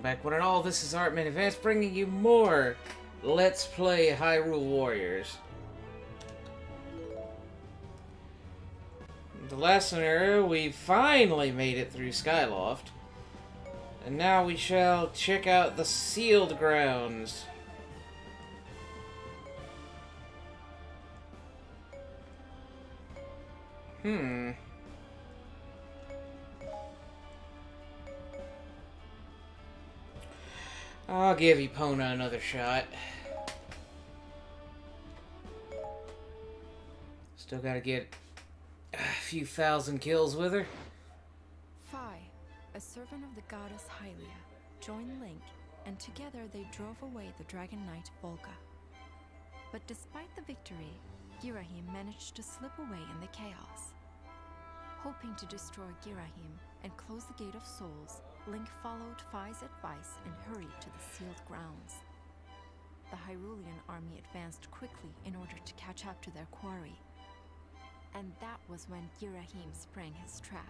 back one and all. This is Artman Advance bringing you more Let's Play Hyrule Warriors. The last scenario, we finally made it through Skyloft. And now we shall check out the sealed grounds. I'll give Epona another shot. Still gotta get a few thousand kills with her. Fi, a servant of the goddess Hylia, joined Link, and together they drove away the Dragon Knight Volga. But despite the victory, Girahim managed to slip away in the chaos. Hoping to destroy Girahim and close the Gate of Souls, Link followed Fi's advice and hurried to the sealed grounds. The Hyrulean army advanced quickly in order to catch up to their quarry. And that was when Girahim sprang his trap.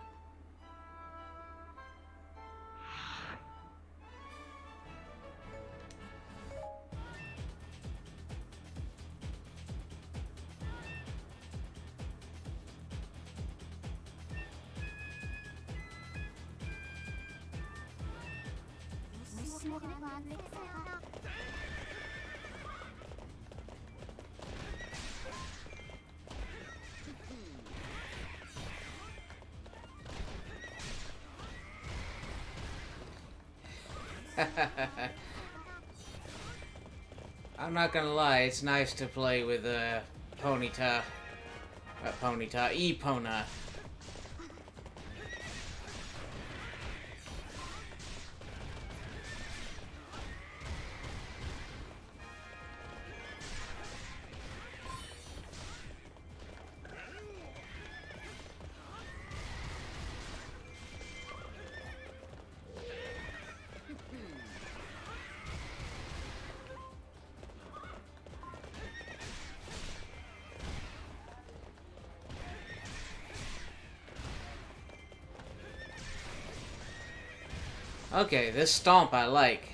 I'm not gonna lie, it's nice to play with Epona. Okay, this stomp I like.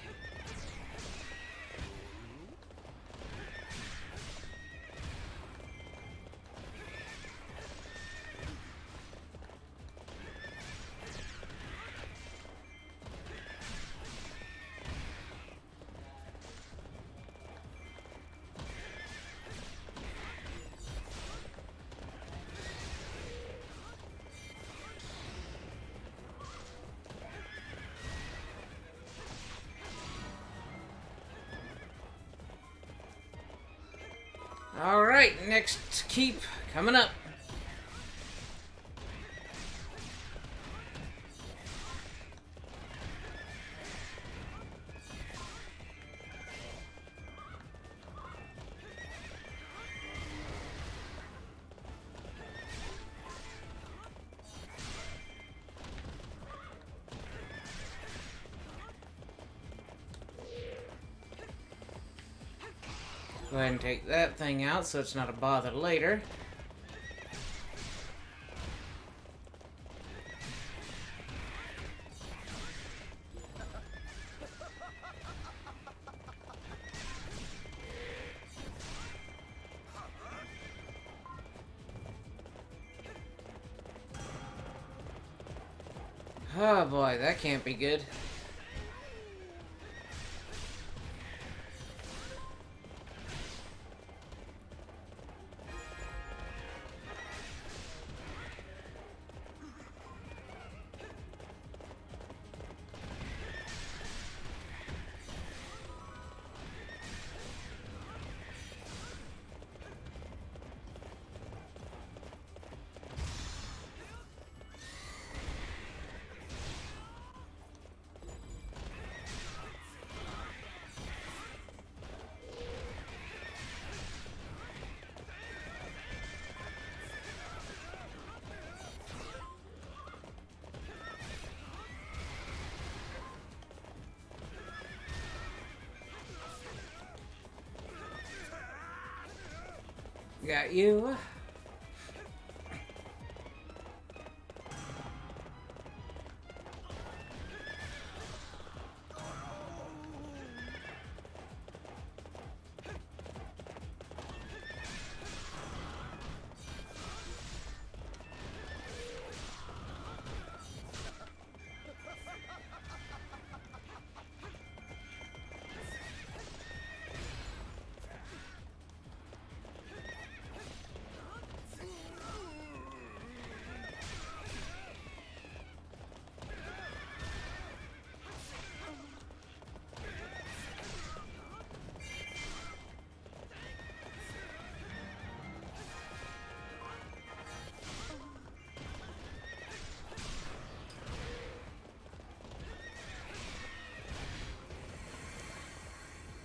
Alright, next keep coming up. Go ahead and take that thing out so it's not a bother later. Oh boy, that can't be good. Got you.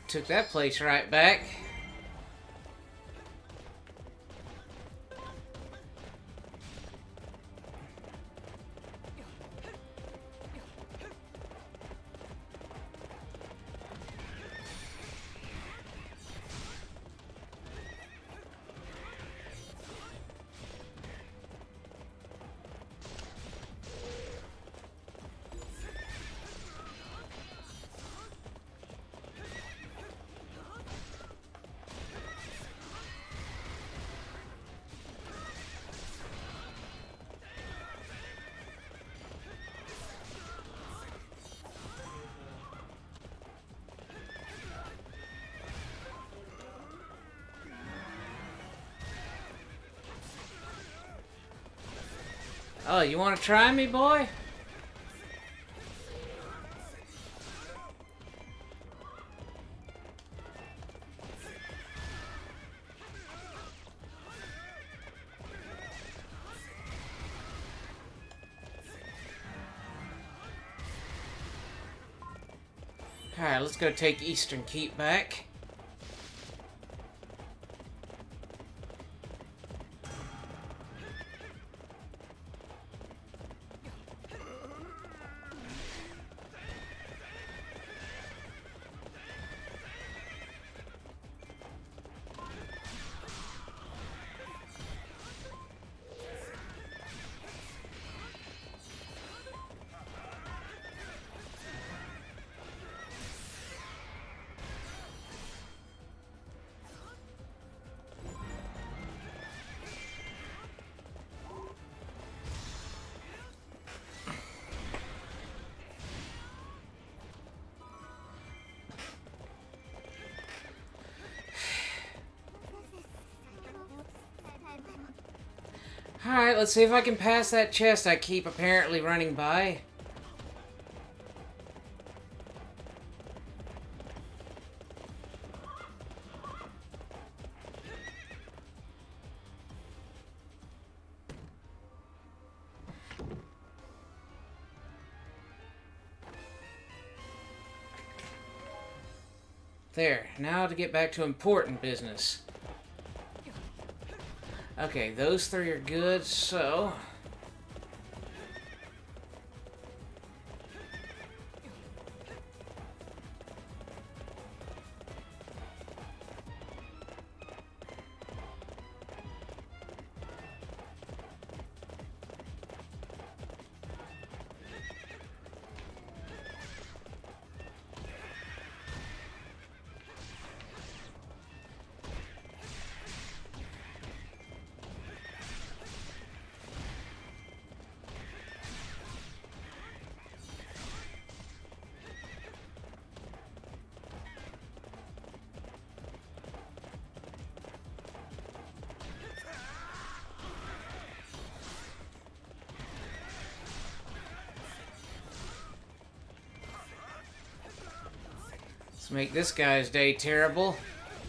Took that place right back. Oh, you want to try me, boy? Alright, let's go take Eastern Keep back. Alright, let's see if I can pass that chest I keep apparently running by. There, now to get back to important business. Okay, those three are good, so... Let's make this guy's day terrible.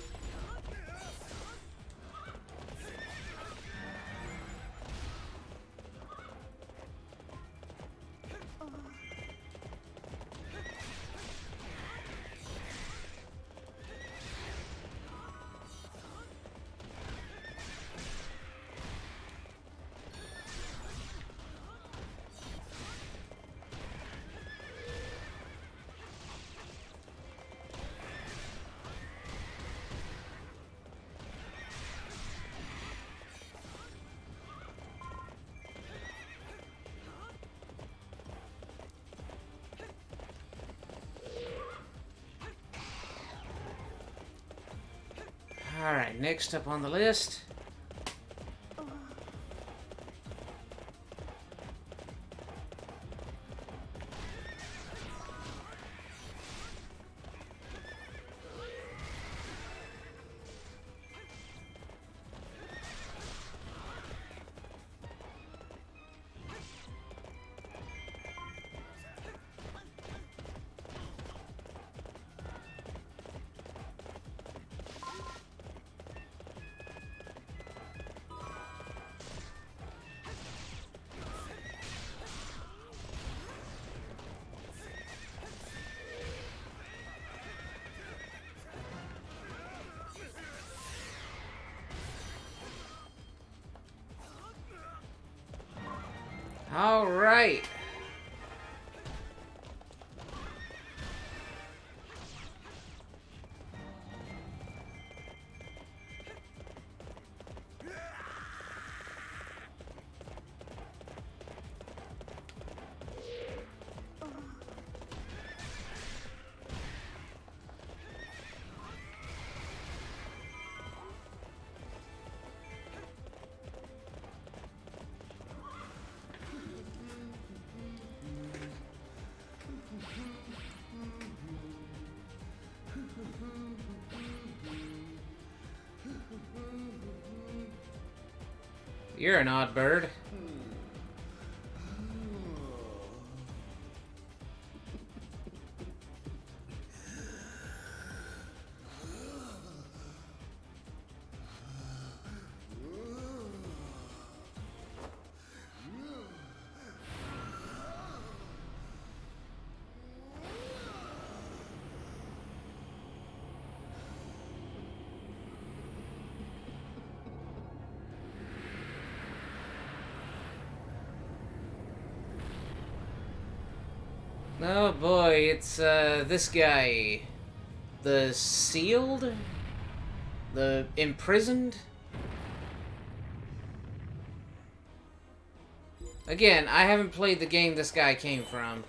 Alright, next up on the list. All right. You're an odd bird. Oh boy, it's this guy. The sealed? The imprisoned? Again, I haven't played the game this guy came from.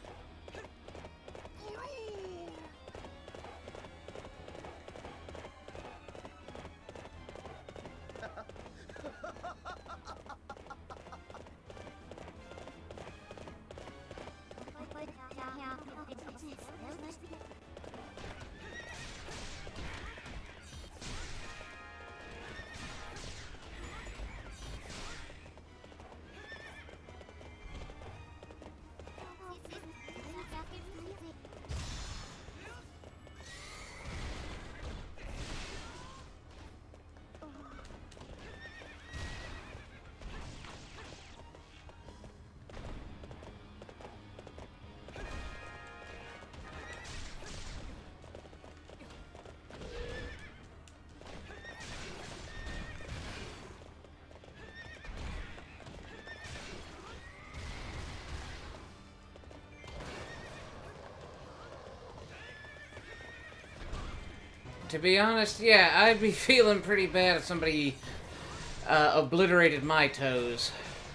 To be honest, yeah, I'd be feeling pretty bad if somebody obliterated my toes.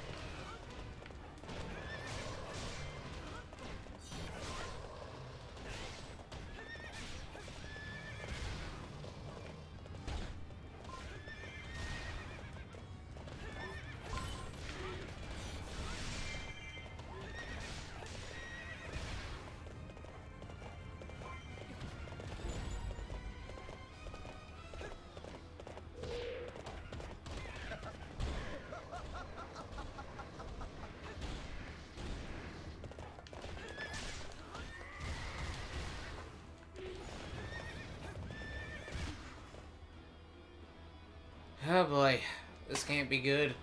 Oh boy, this can't be good.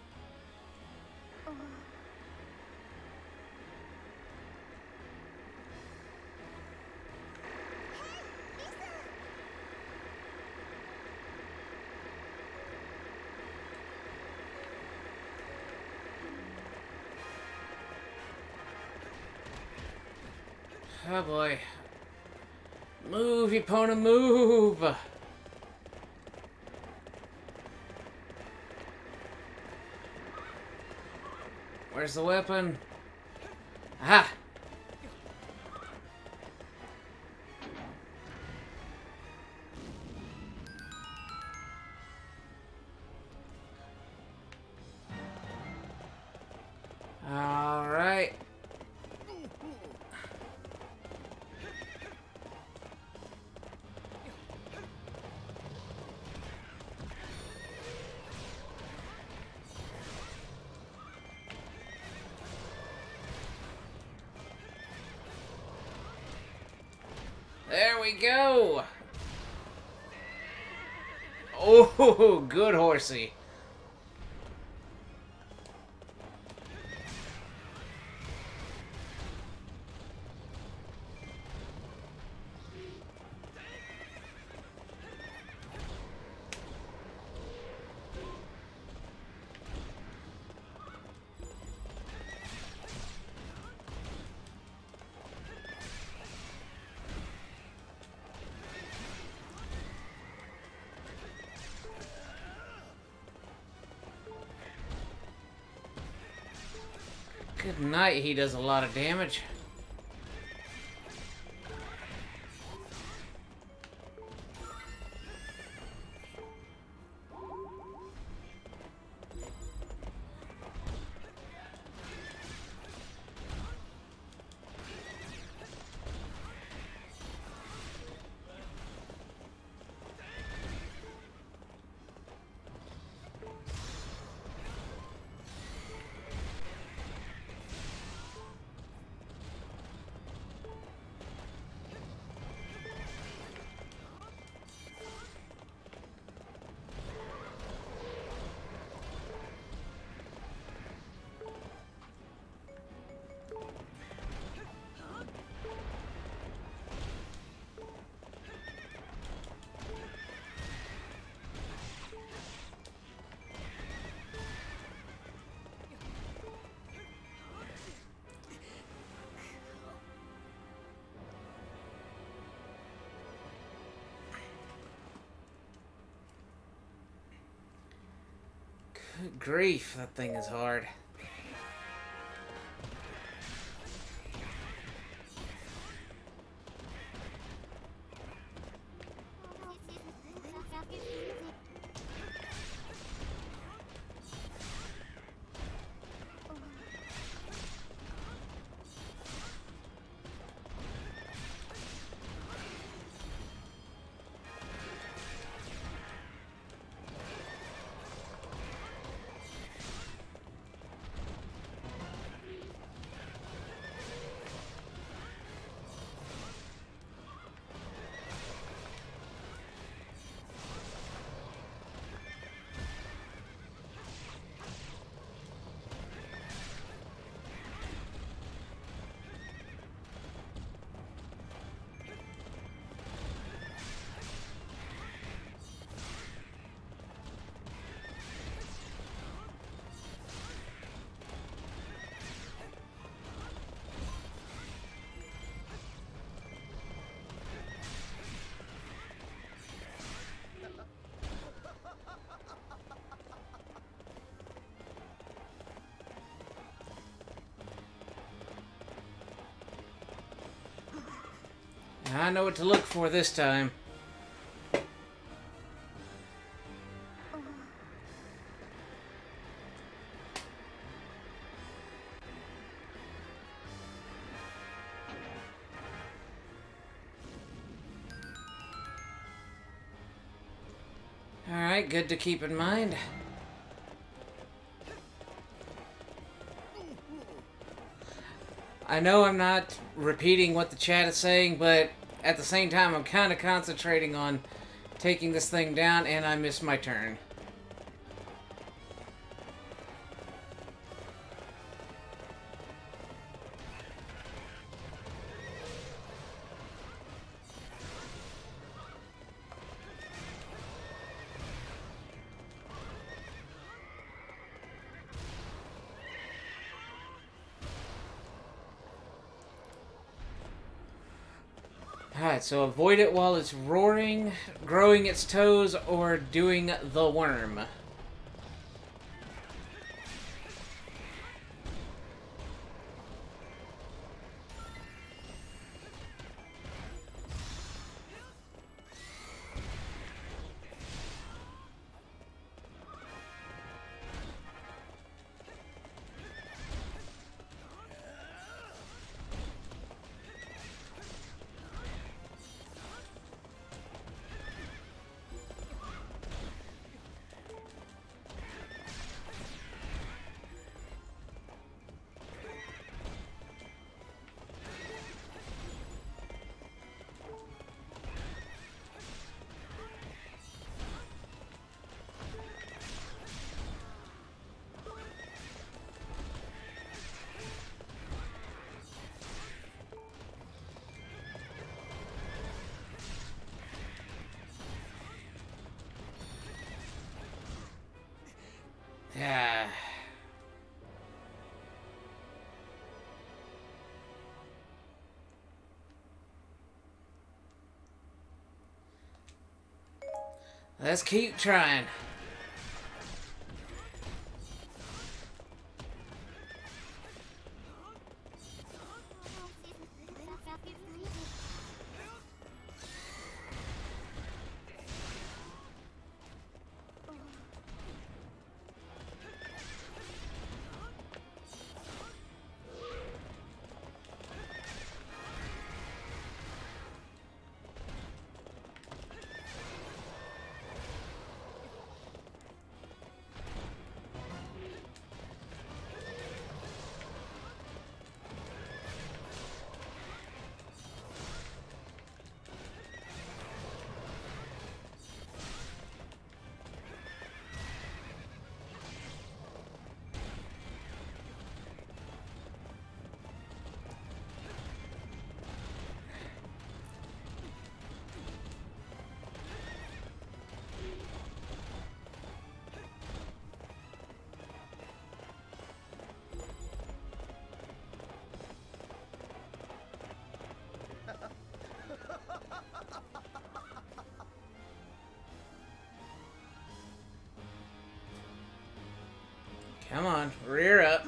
Oh boy. Move, Epona, move! Where's the weapon? Aha! All right. There we go! Oh, good horsey. Good night, he does a lot of damage. Good grief, that thing is hard. I know what to look for this time. Alright, good to keep in mind. I know I'm not repeating what the chat is saying, but at the same time I'm kind of concentrating on taking this thing down, and I missed my turn. Alright, so avoid it while it's roaring, growing its toes, or doing the worm. Yeah. Let's keep trying. Come on, rear up.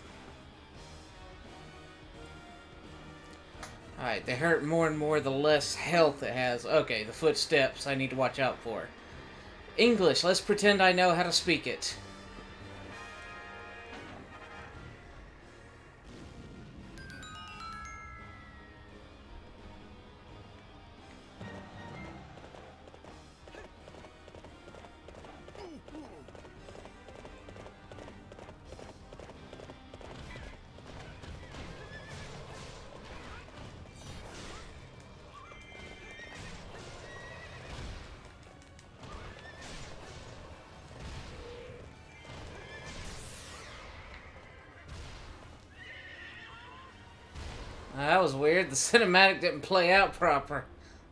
Alright, they hurt more and more the less health it has. Okay, the footsteps I need to watch out for. English, let's pretend I know how to speak it. That was weird. The cinematic didn't play out proper.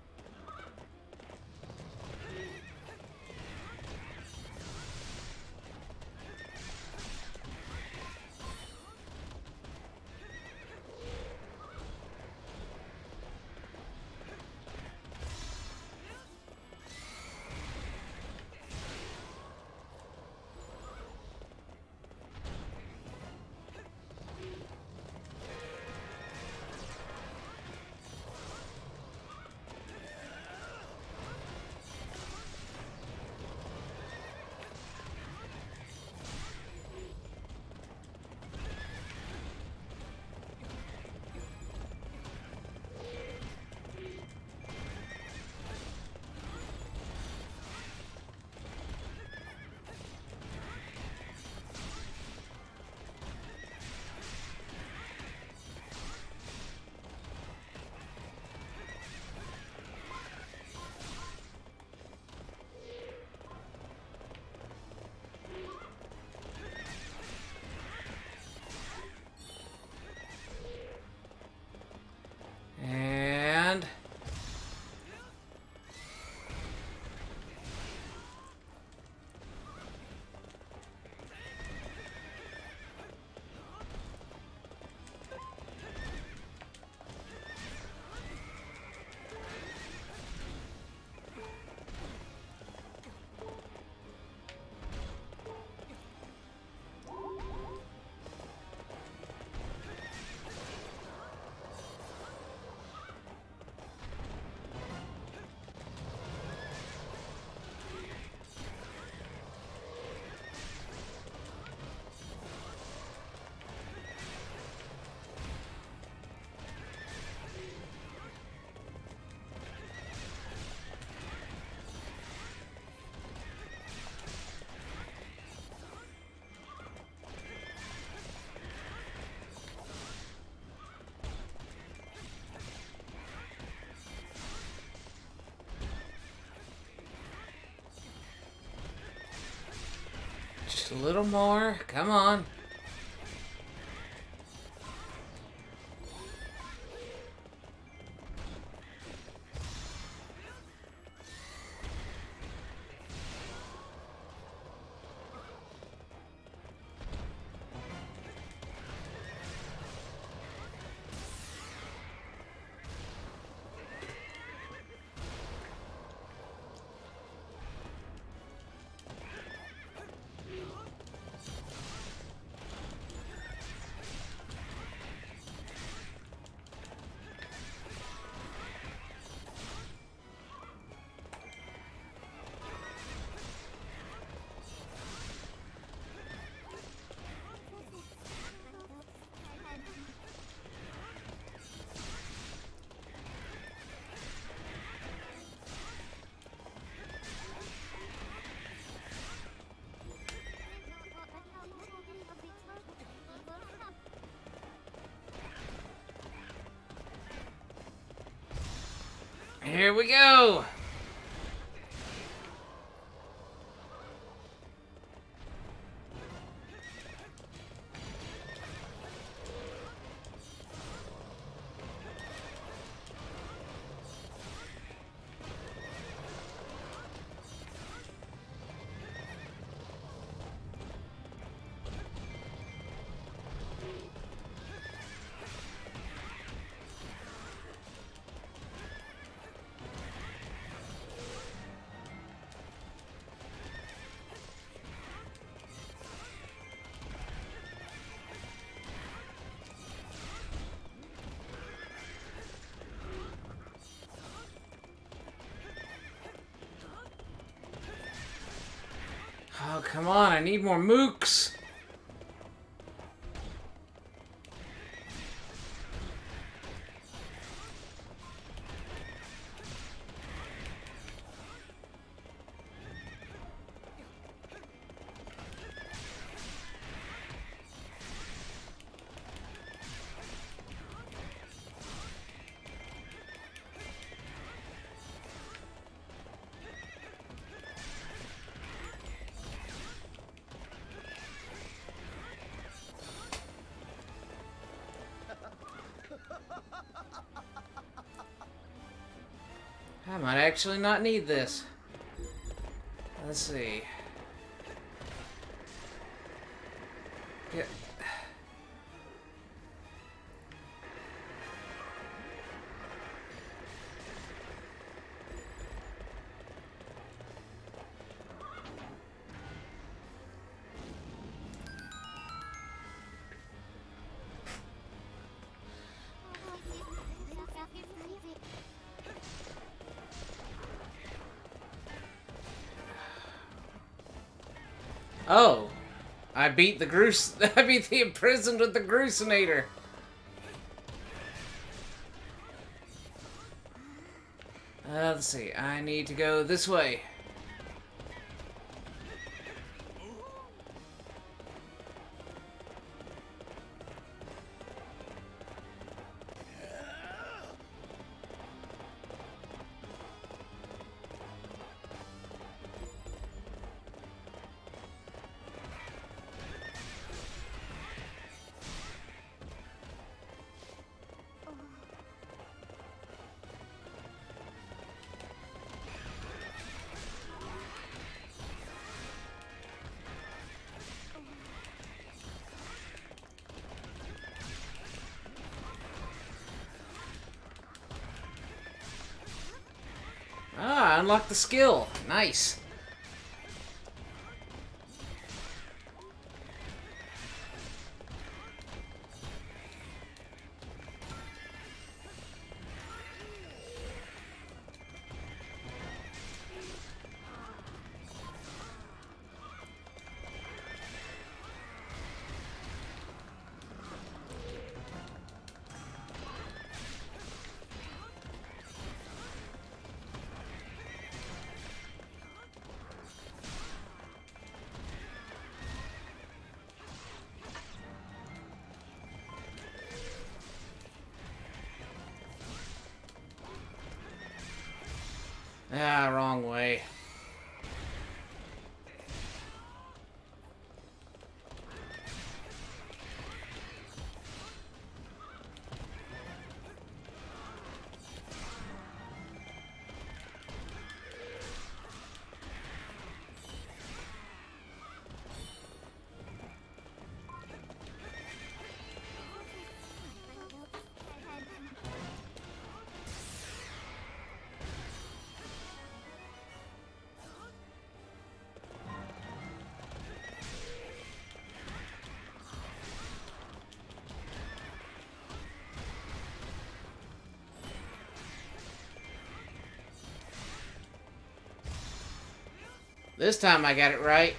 And... just a little more. Come on. Here we go! Oh, come on, I need more mooks! I might actually not need this. Let's see. Get... Oh, I beat the I beat the imprisoned with the Gruesinator. Let's see. I need to go this way. Ah, I unlocked the skill. Nice. Ah, wrong way. This time I got it right.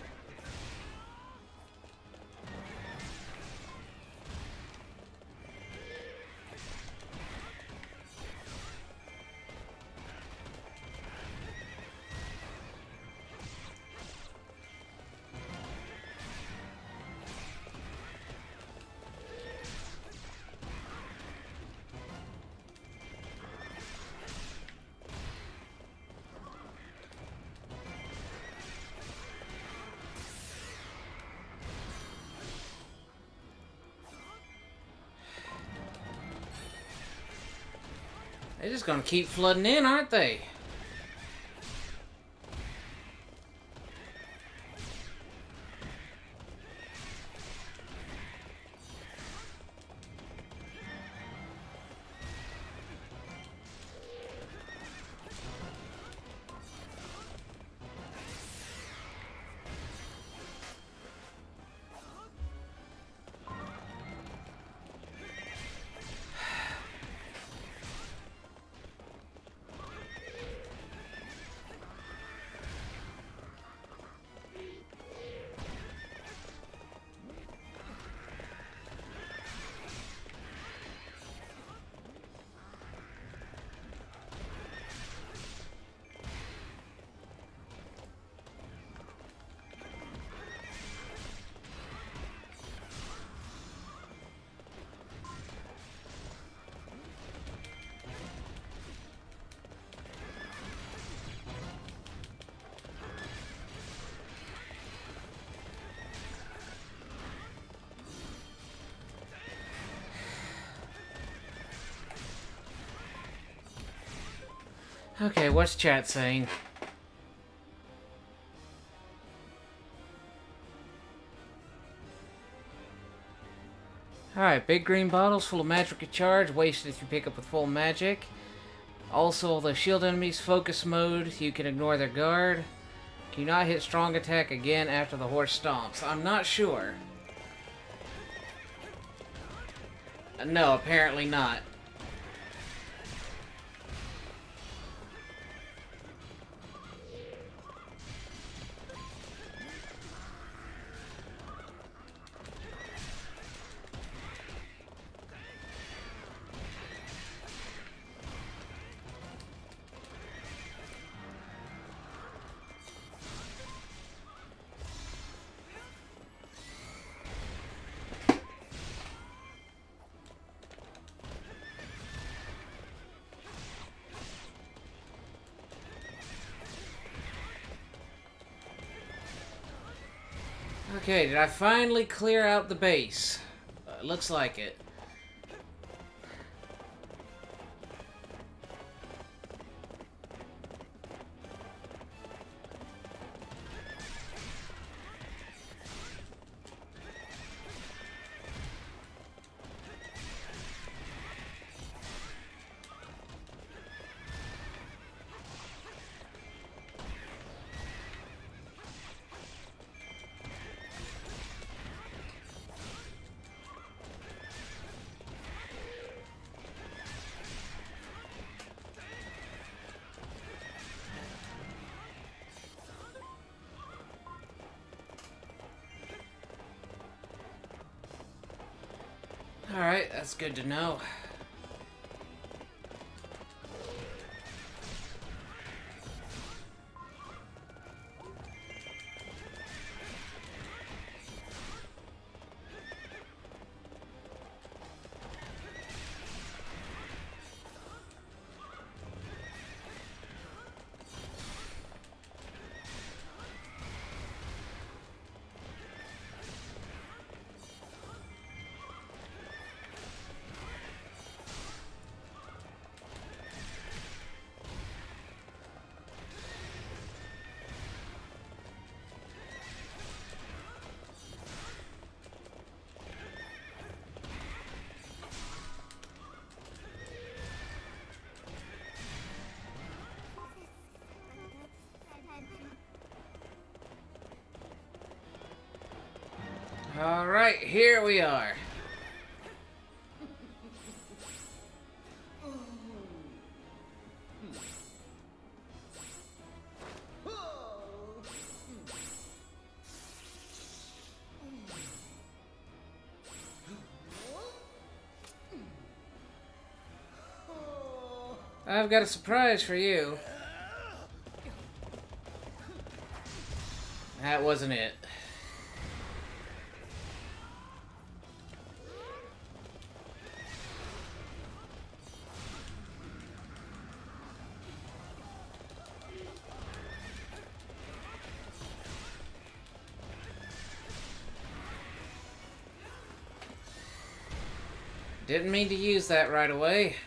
They're just gonna keep flooding in, aren't they? Okay, what's chat saying? Alright, big green bottles full of magic recharge, wasted if you pick up with full magic. Also, the shield enemies focus mode, you can ignore their guard. Can you not hit strong attack again after the horse stomps? I'm not sure. No, apparently not. Okay, did I finally clear out the base? Looks like it. Alright, that's good to know. Alright, here we are. I've got a surprise for you. That wasn't it. Didn't mean to use that right away.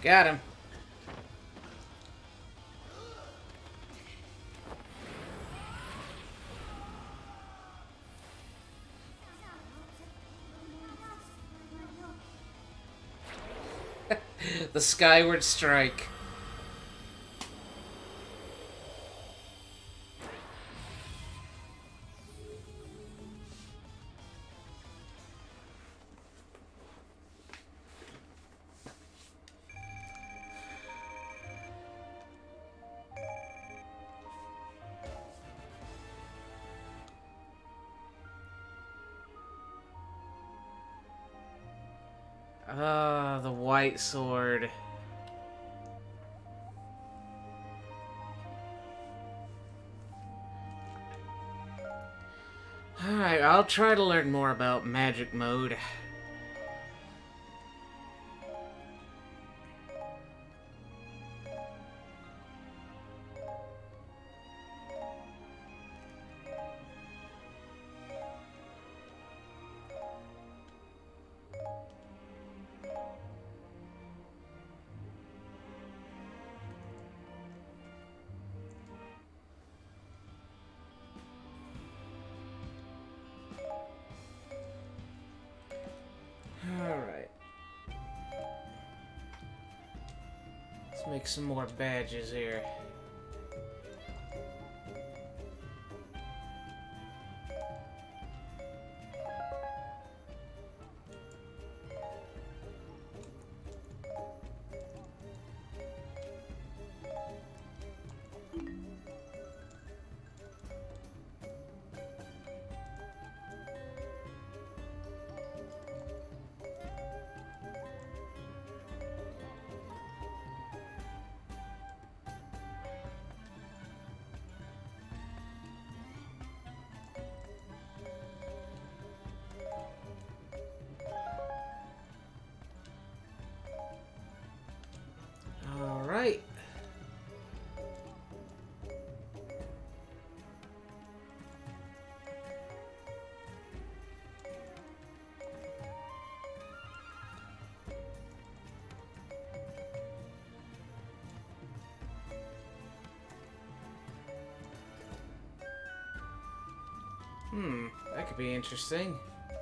Got him. The Skyward Strike. Ah, the white sword. Alright, I'll try to learn more about magic mode. Alright. Let's make some more badges here. Alright. That could be interesting.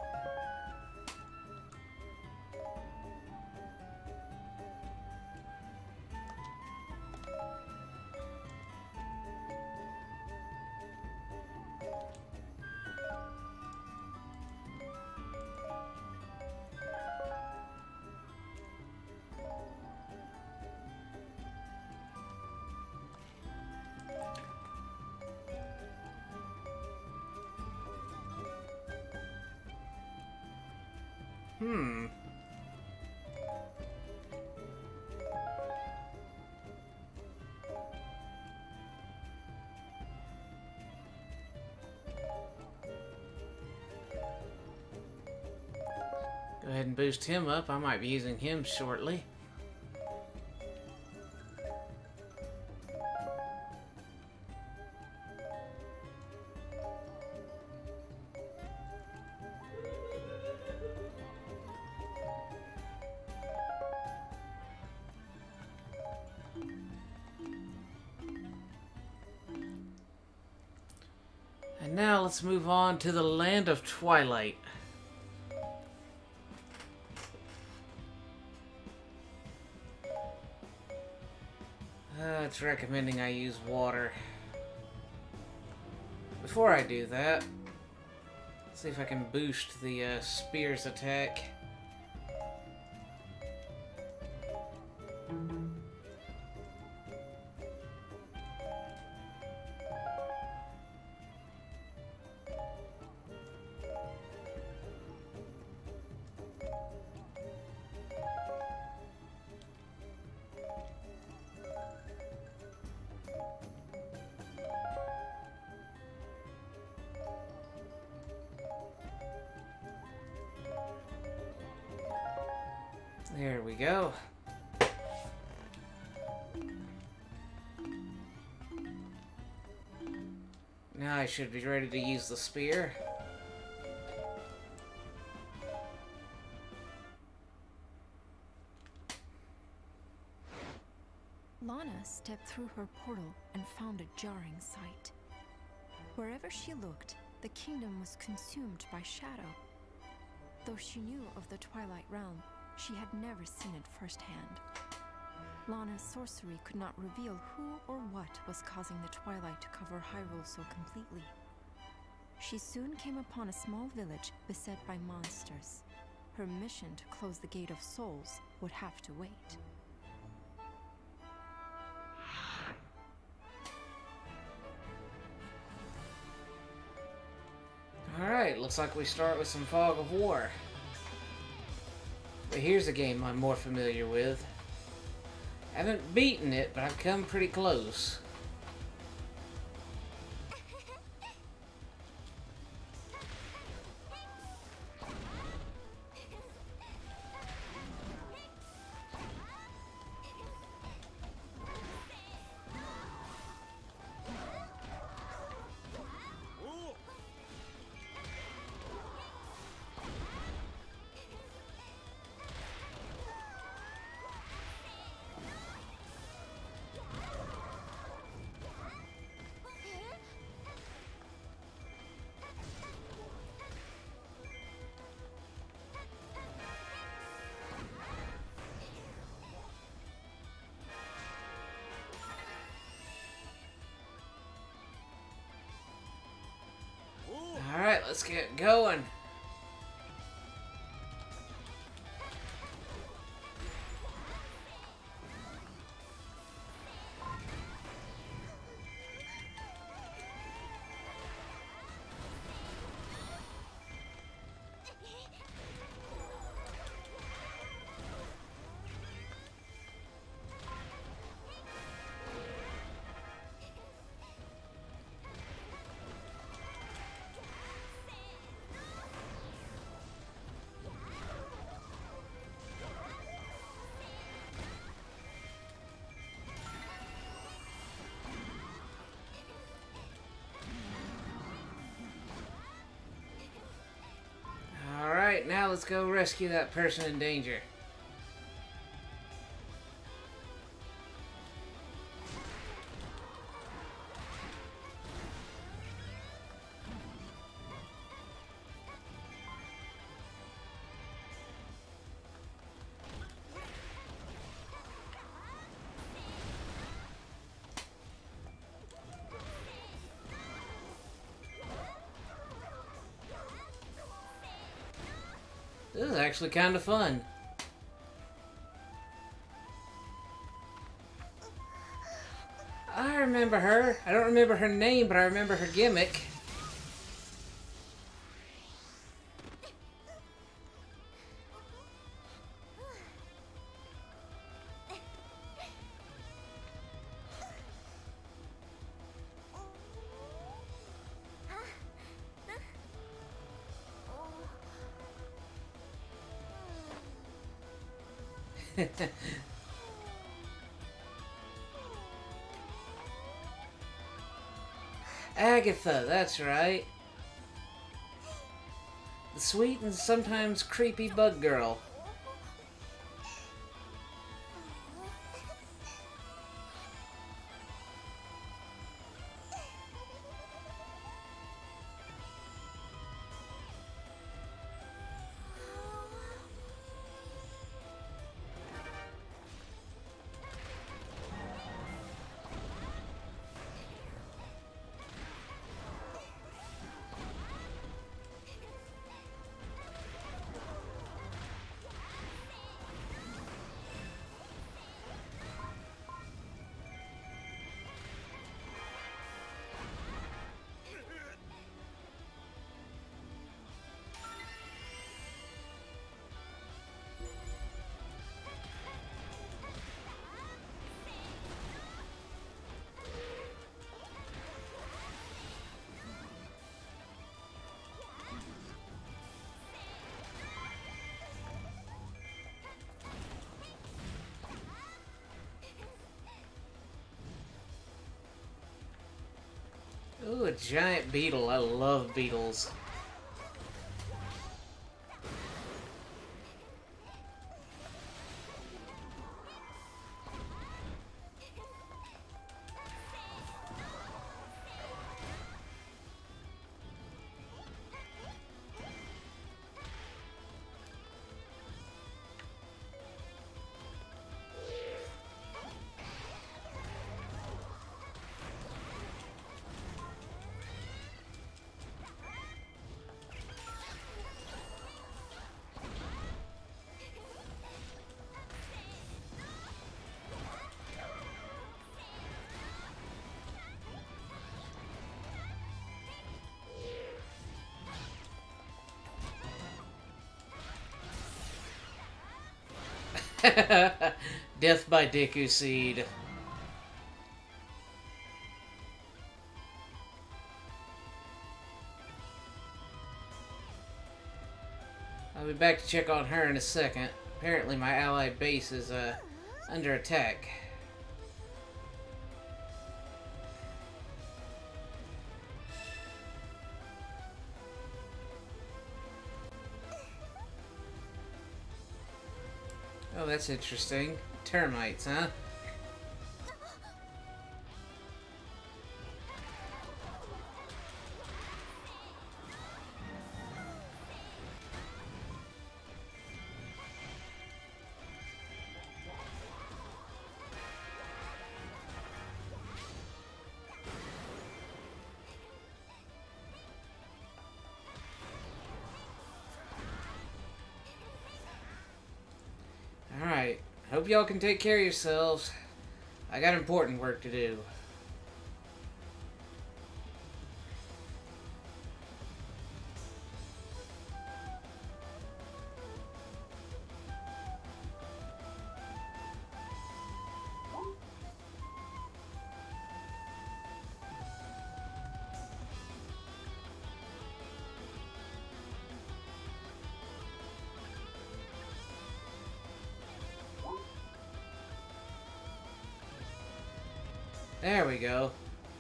Go ahead and boost him up. I might be using him shortly. And now let's move on to the Land of Twilight. It's recommending I use water. Before I do that, let's see if I can boost the spear's attack. There we go. Now I should be ready to use the spear. Lana stepped through her portal and found a jarring sight. Wherever she looked, the kingdom was consumed by shadow. Though she knew of the Twilight Realm, she had never seen it firsthand. Lana's sorcery could not reveal who or what was causing the twilight to cover Hyrule so completely. She soon came upon a small village beset by monsters. Her mission to close the Gate of Souls would have to wait. Alright, looks like we start with some Fog of War. But here's a game I'm more familiar with. I haven't beaten it, but I've come pretty close. Alright, let's get going. Alright, now let's go rescue that person in danger. This is actually kind of fun. I remember her. I don't remember her name, but I remember her gimmick. Agatha, that's right. The sweet and sometimes creepy bug girl. Ooh, a giant beetle. I love beetles. Death by Deku Seed. I'll be back to check on her in a second. Apparently my allied base is under attack. Oh, that's interesting. Termites, huh? Alright. Hope y'all can take care of yourselves. I got important work to do. There we go.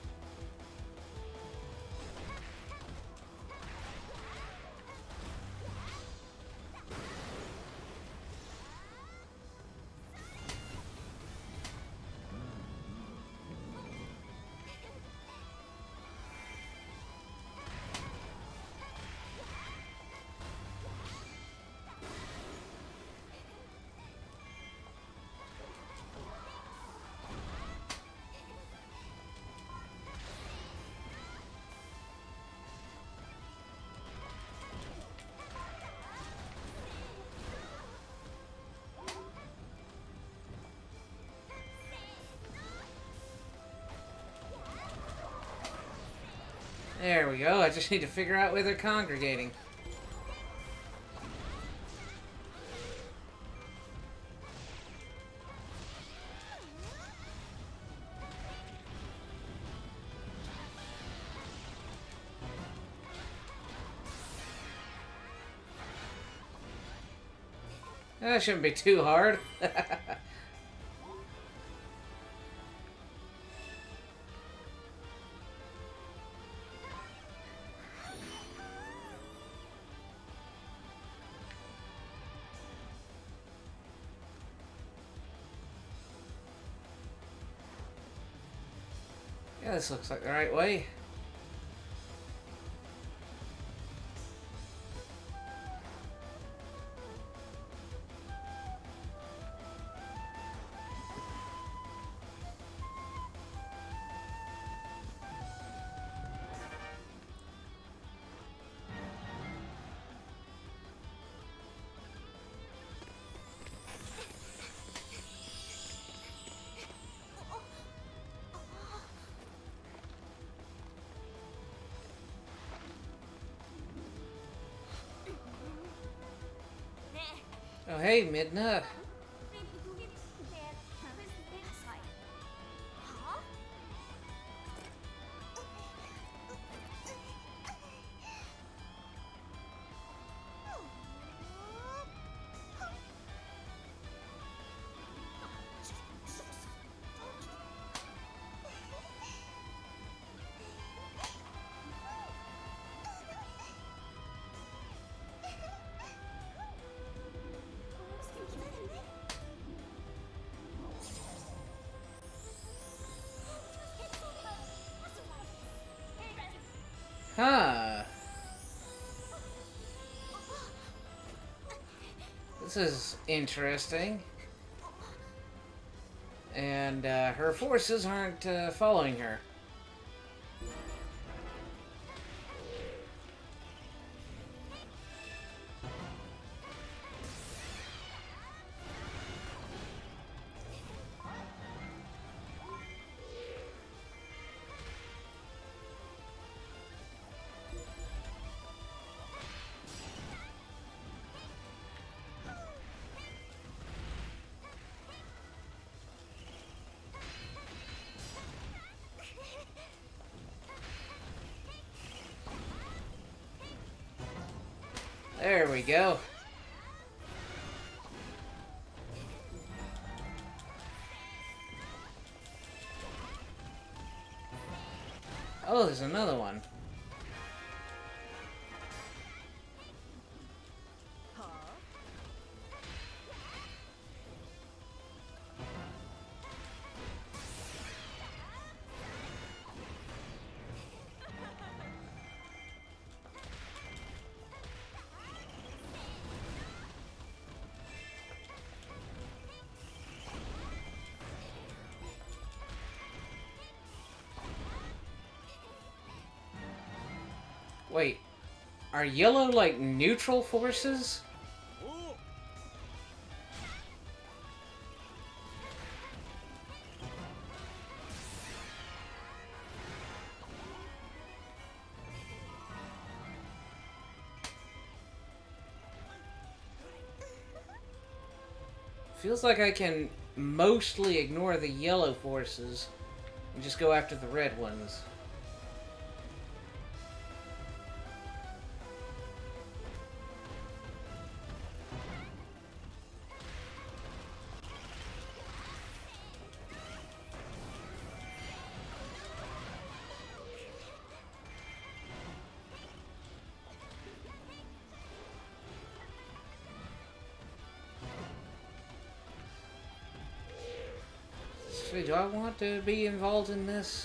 There we go. I just need to figure out where they're congregating. That shouldn't be too hard. Yeah, this looks like the right way. Oh, hey, Midna. Huh. This is interesting. And her forces aren't following her. There we go. Oh, there's another one. Wait, are yellow like neutral forces? Feels like I can mostly ignore the yellow forces and just go after the red ones. Do I want to be involved in this?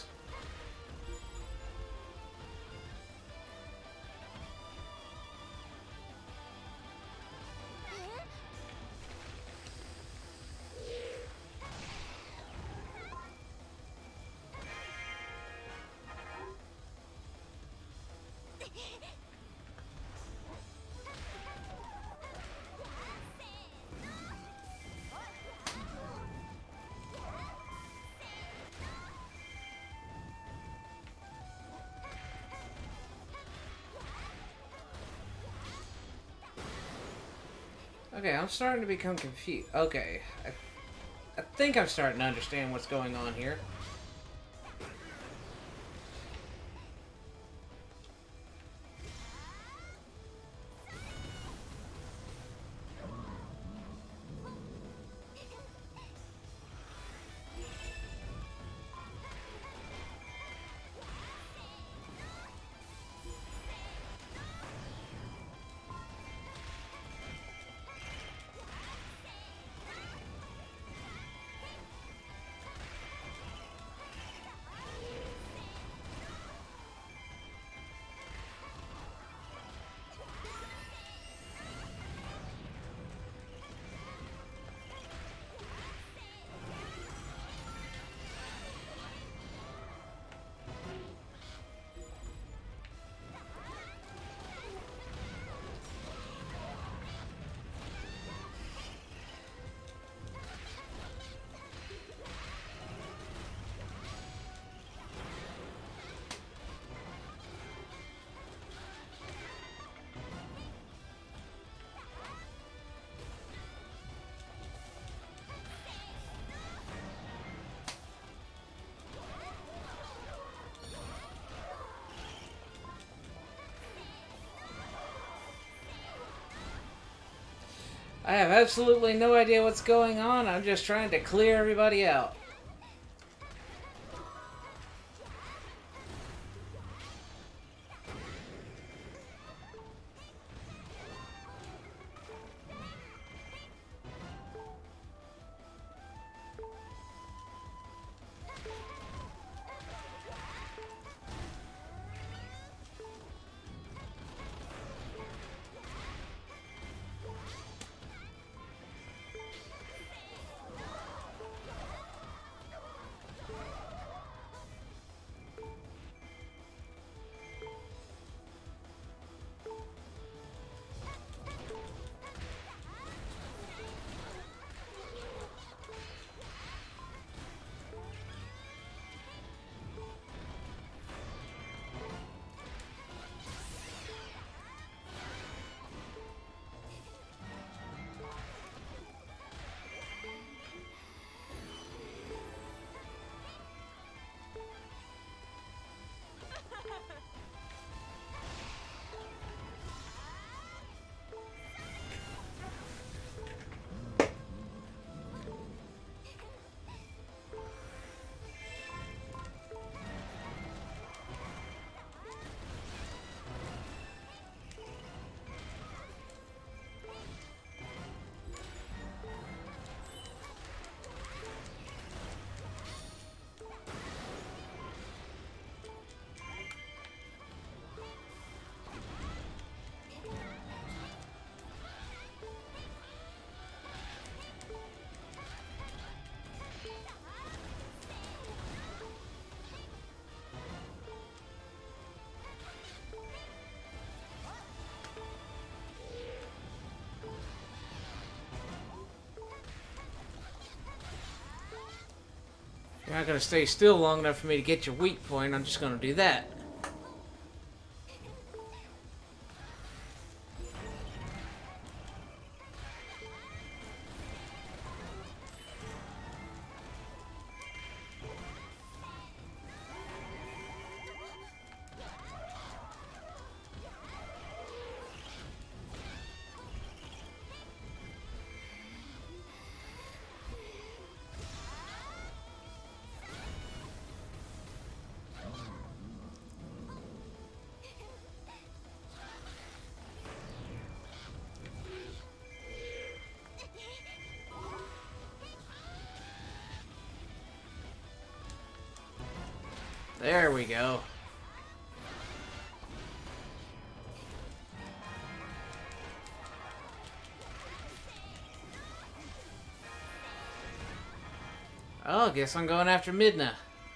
Okay, I'm starting to become confused. Okay, I think I'm starting to understand what's going on here. I have absolutely no idea what's going on. I'm just trying to clear everybody out. You're not going to stay still long enough for me to get your weak point. I'm just going to do that. There we go. Oh, guess I'm going after Midna.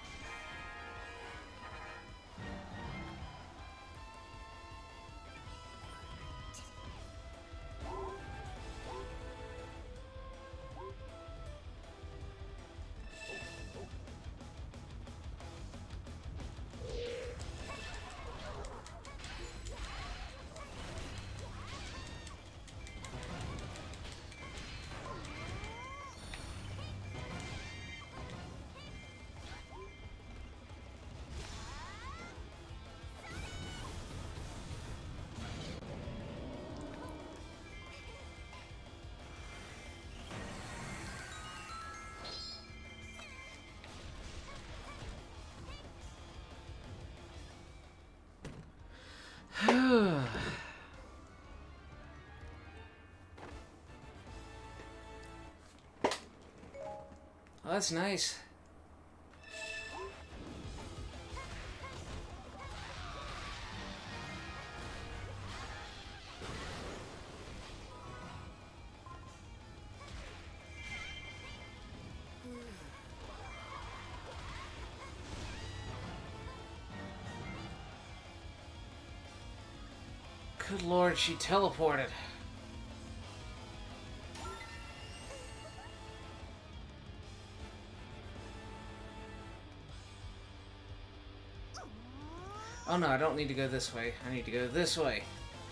Well, that's nice. Good lord, she teleported. Oh no, I don't need to go this way. I need to go this way.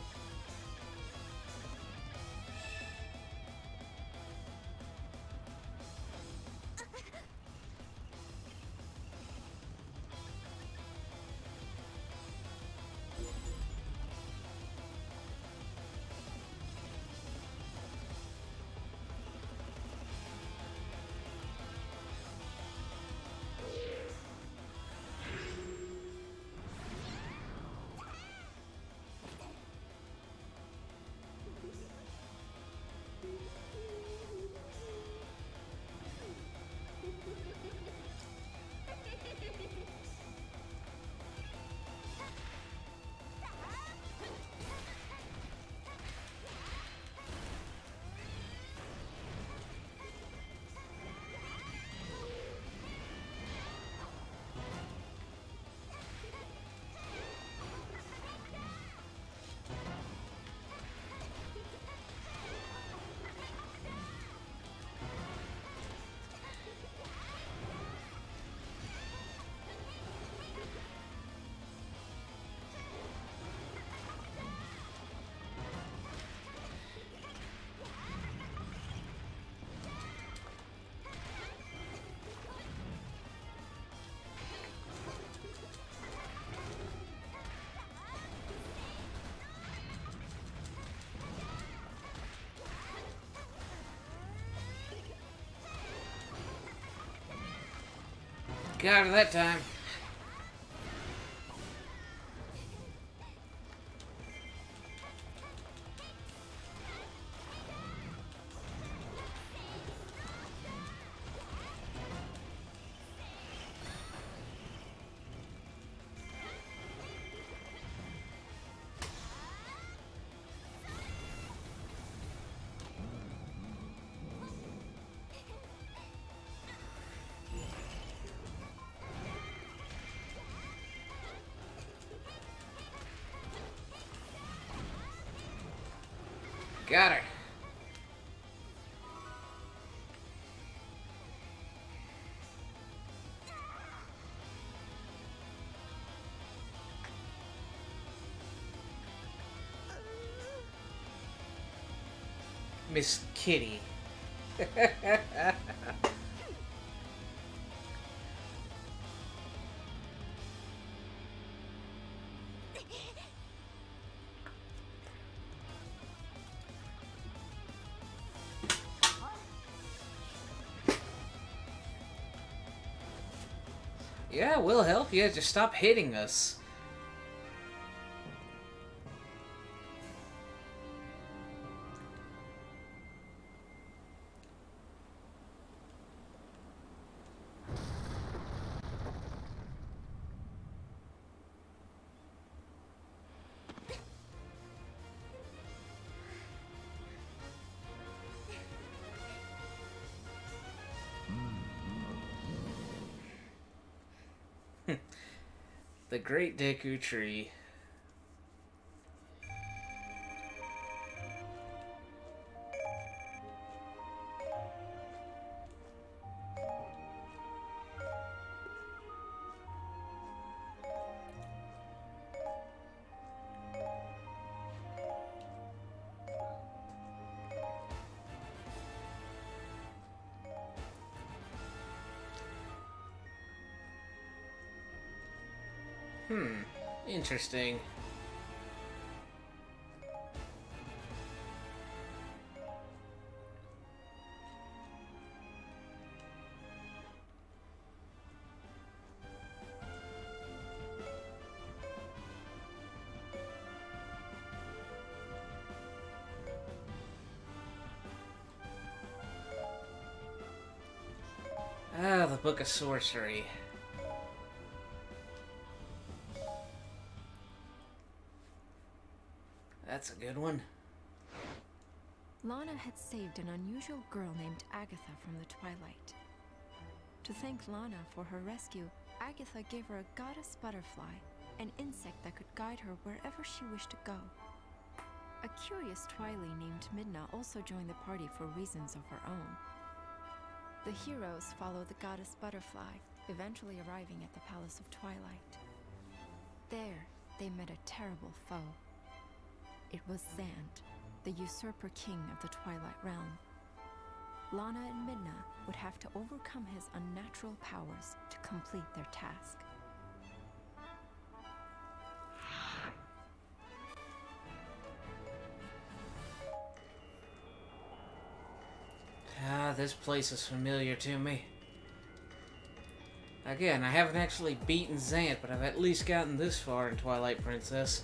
Got her that time. Got her. Miss Kitty. Yeah, we'll help you. Just stop hitting us. The Great Deku Tree. Interesting. Ah, the Book of Sorcery. That's a good one. Lana had saved an unusual girl named Agatha from the Twilight. To thank Lana for her rescue, Agatha gave her a goddess butterfly, an insect that could guide her wherever she wished to go. A curious Twily named Midna also joined the party for reasons of her own. The heroes follow the goddess butterfly, eventually arriving at the Palace of Twilight. There, they met a terrible foe. It was Zant, the usurper king of the Twilight Realm. Lana and Midna would have to overcome his unnatural powers to complete their task. Ah, this place is familiar to me. Again, I haven't actually beaten Zant, but I've at least gotten this far in Twilight Princess.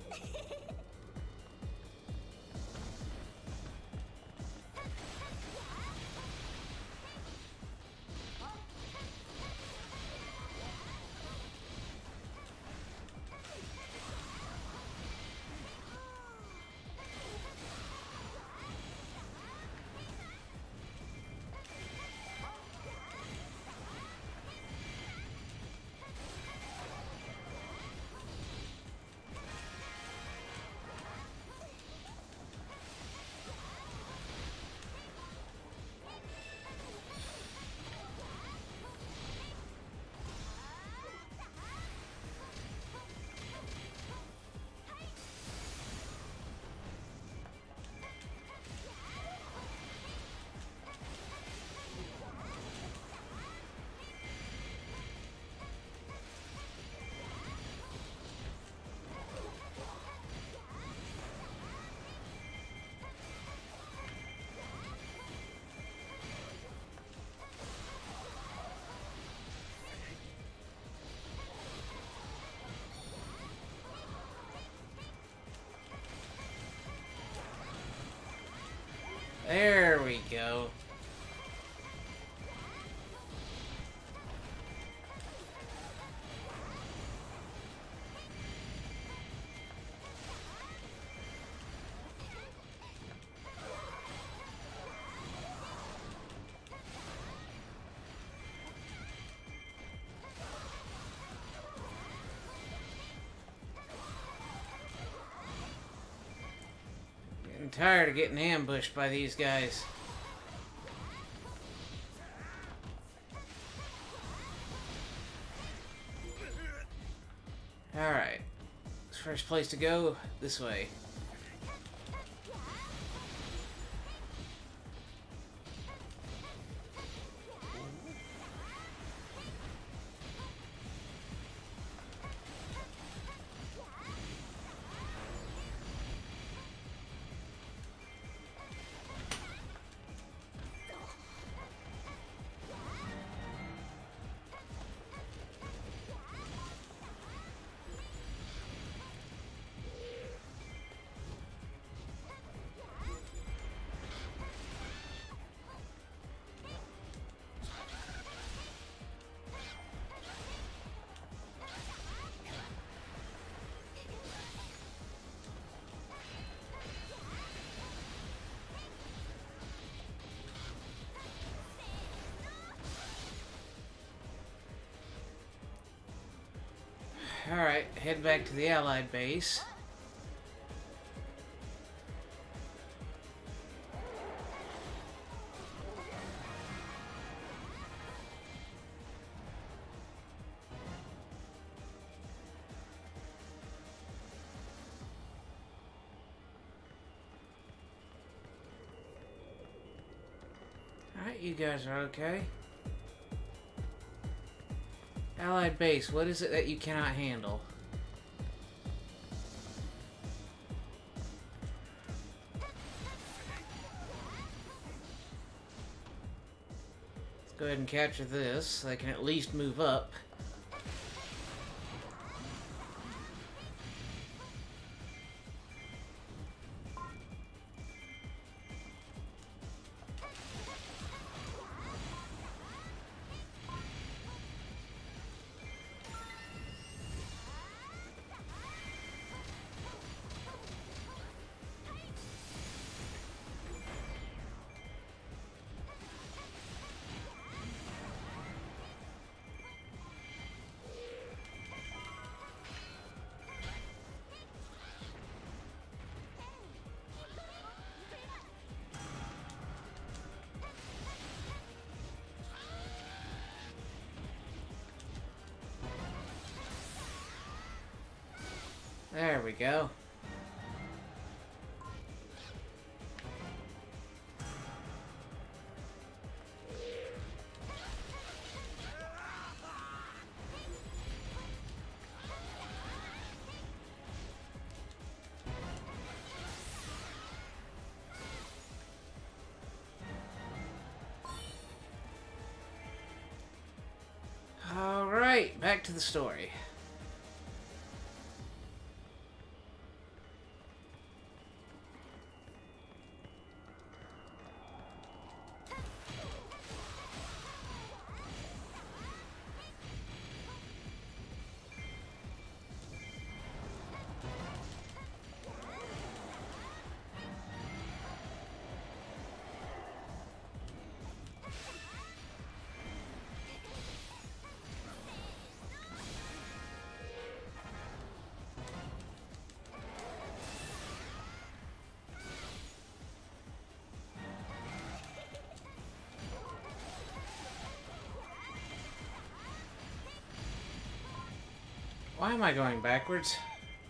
There we go. I'm tired of getting ambushed by these guys. Alright. First place to go, this way. Alright, head back to the Allied base. Alright, you guys are okay. Allied base, what is it that you cannot handle? Let's go ahead and capture this, so they can at least move up. There we go. All right, back to the story. Why am I going backwards?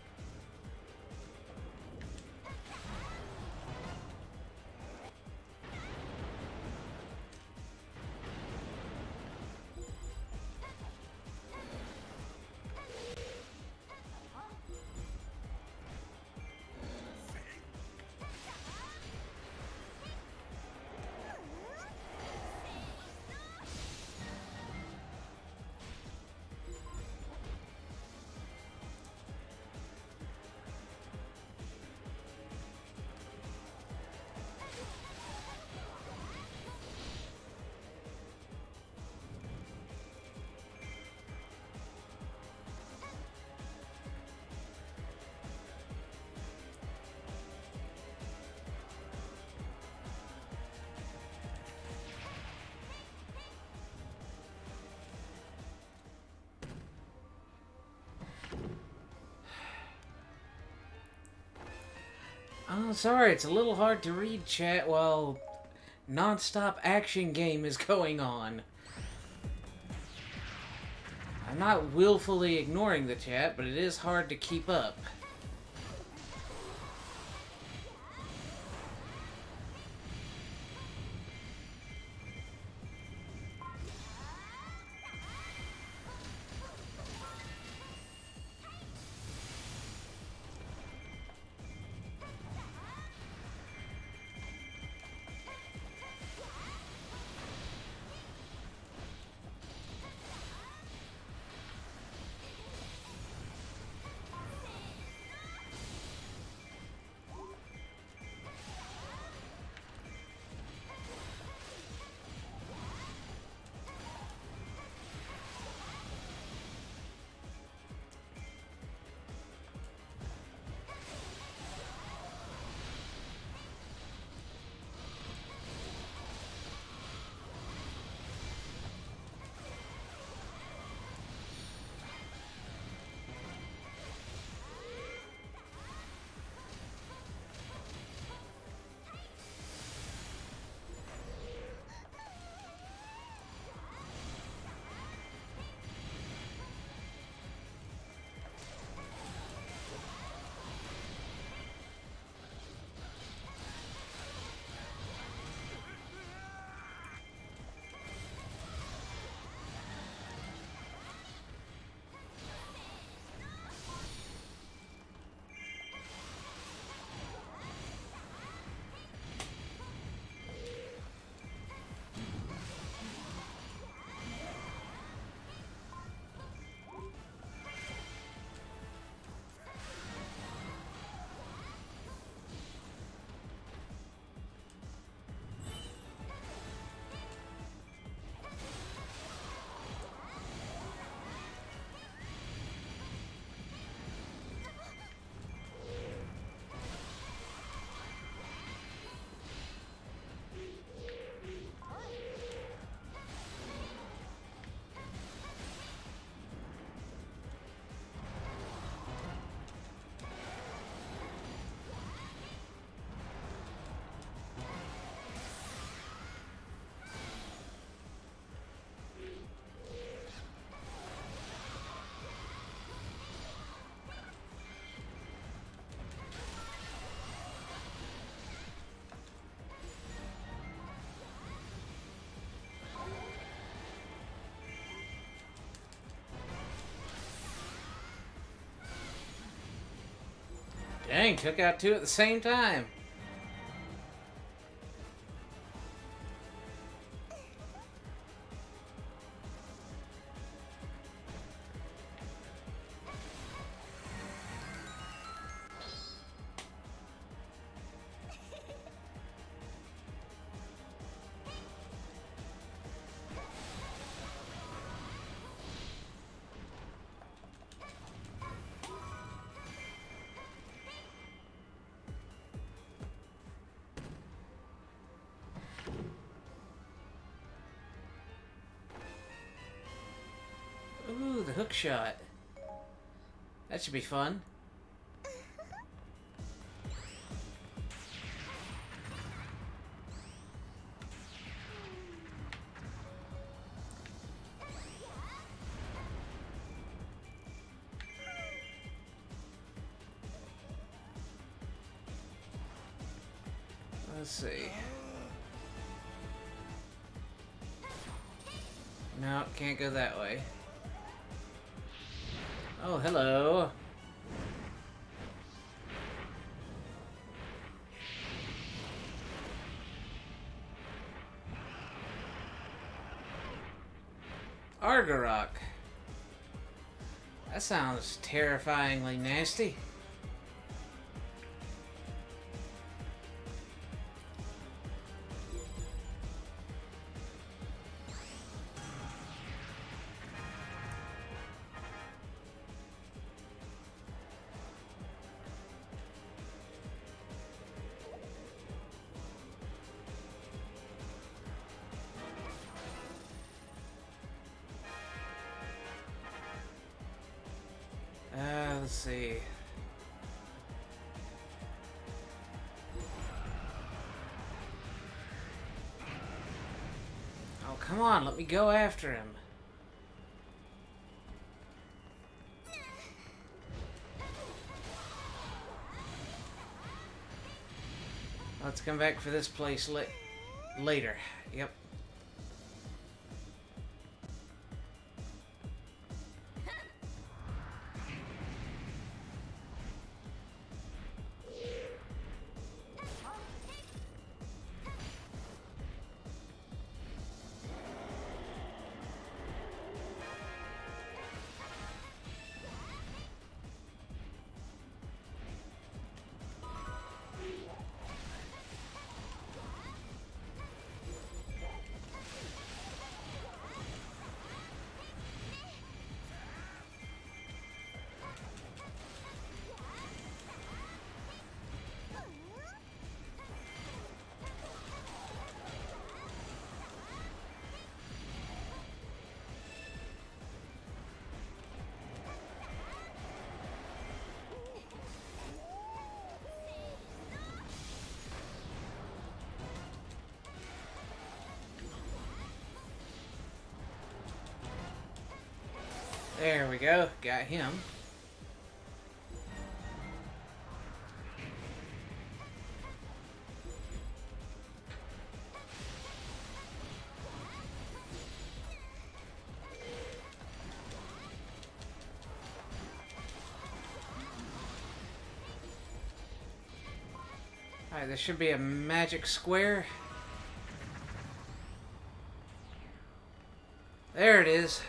Oh, sorry, it's a little hard to read chat while non-stop action game is going on. I'm not willfully ignoring the chat, but it is hard to keep up. Dang, took out two at the same time. Ooh, the hook shot. That should be fun. Let's see. No, can't go that way. Oh, hello. Argarok. That sounds terrifyingly nasty. Let's see. Oh, come on, let me go after him. Let's come back for this place later. Yep. There we go. Got him. Alright, there should be a magic square. There it is.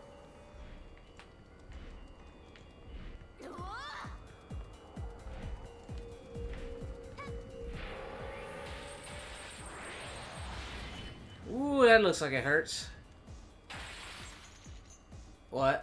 Ooh, that looks like it hurts. What?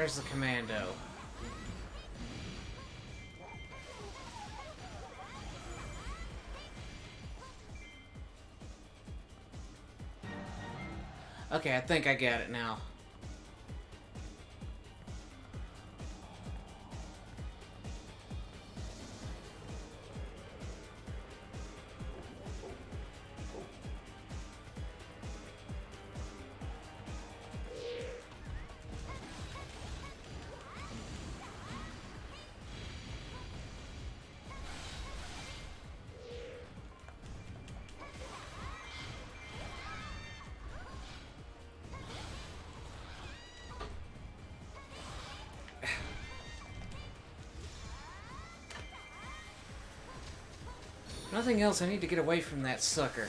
Where's the commando? Okay, I think I get it now. Nothing else, I need to get away from that sucker.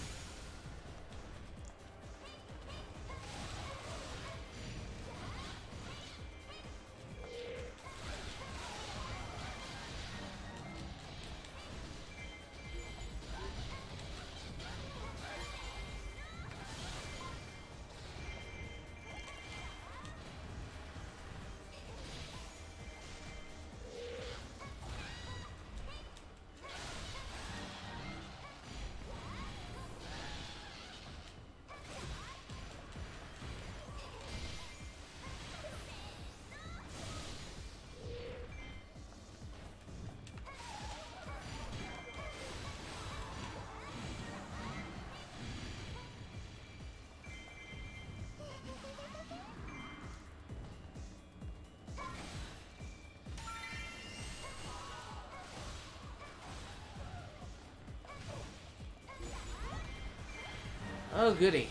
Oh, goody.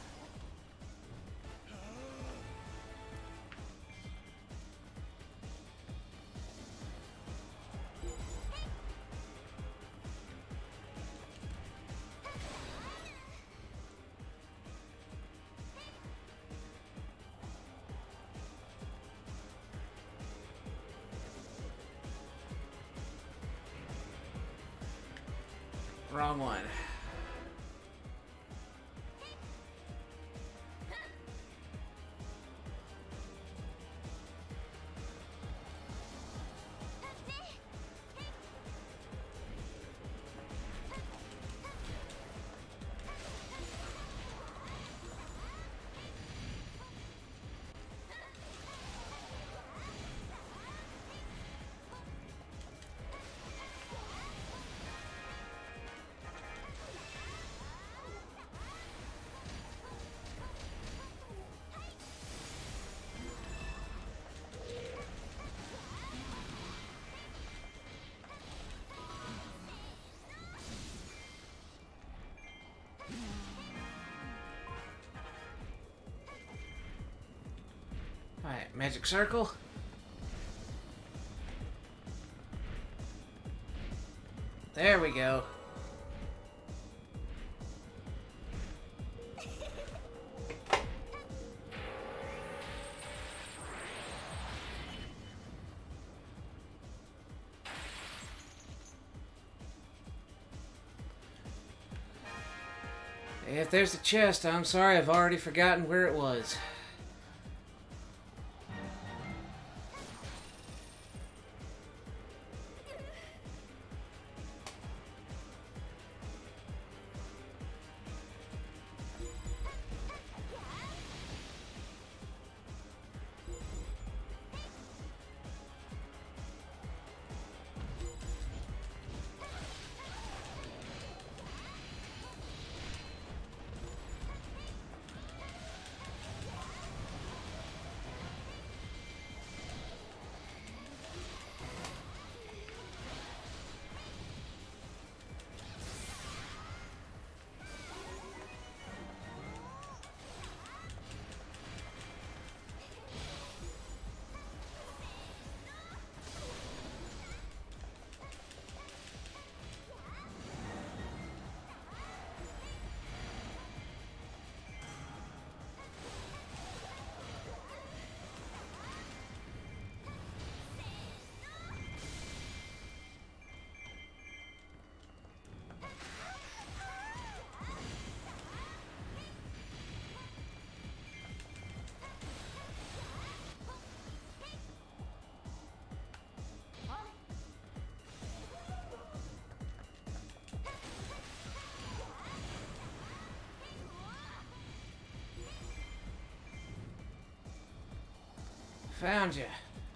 Wrong one. Alright, magic circle. There we go. If there's a chest, I'm sorry, I've already forgotten where it was. Found you.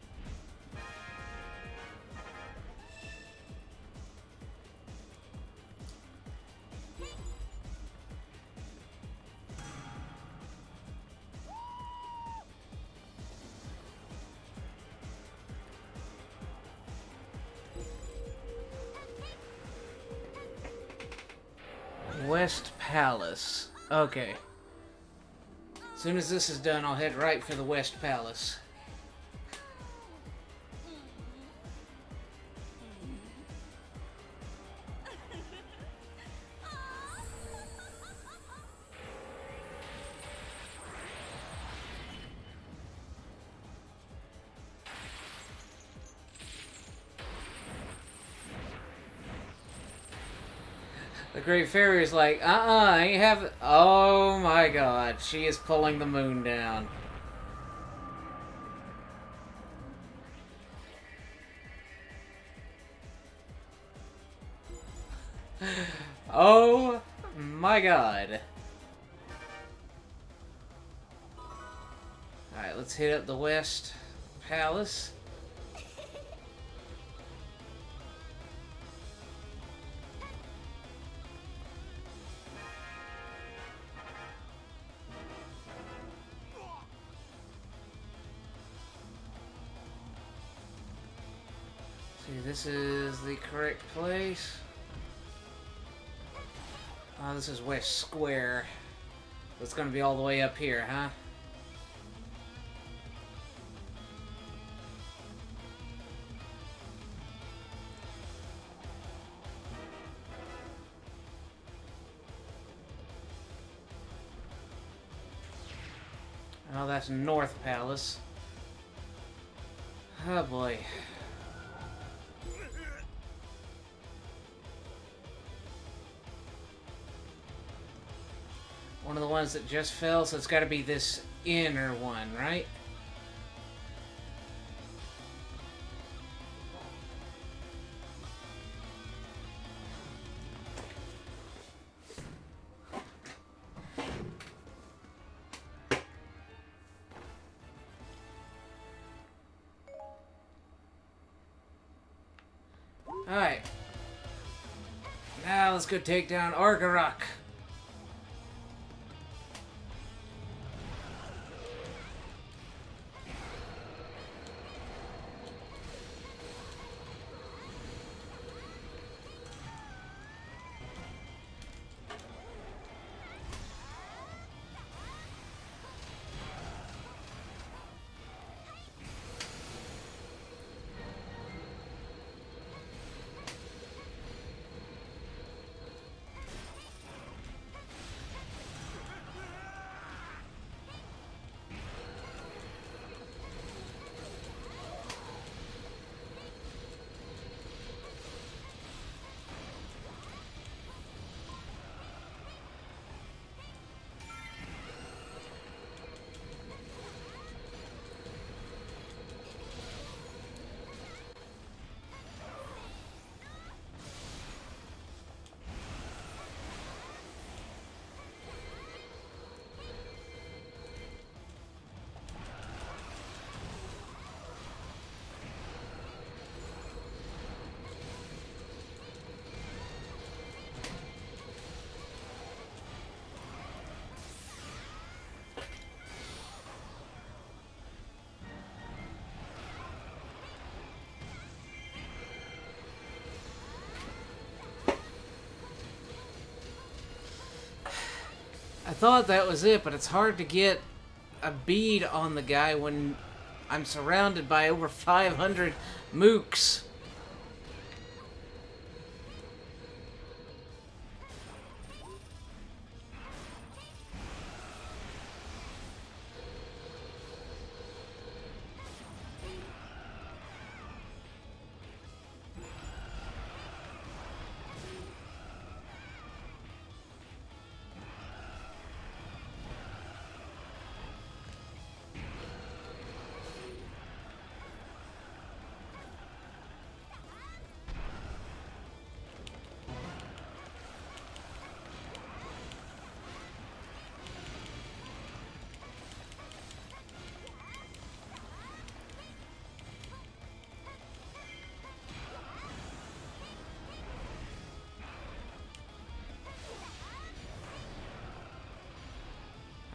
West Palace. Okay. As soon as this is done, I'll head right for the West Palace. The Great Fairy is like, I ain't have... Oh my god, she is pulling the moon down. Oh my god. Alright, let's hit up the West Palace. See, this is the correct place. Oh, this is West Square. It's gonna be all the way up here, huh? Oh, that's North Palace. Oh boy. One of the ones that just fell, so it's got to be this inner one, right? Alright. Now let's go take down Argarok. I thought that was it, but it's hard to get a bead on the guy when I'm surrounded by over 500 mooks.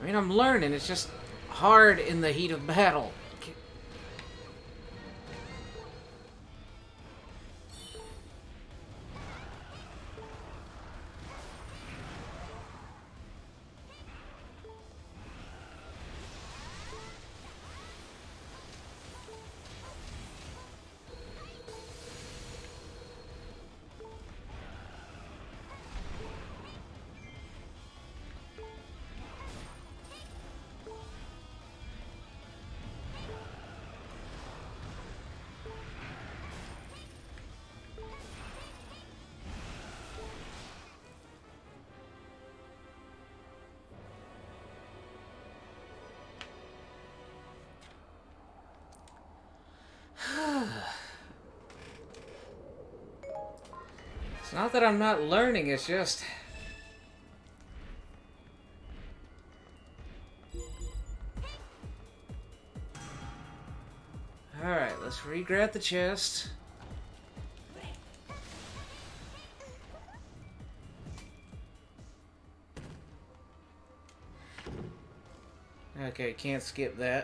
I mean, I'm learning. It's just hard in the heat of battle. It's not that I'm not learning, it's just... Alright, let's re-grab the chest. Okay, can't skip that.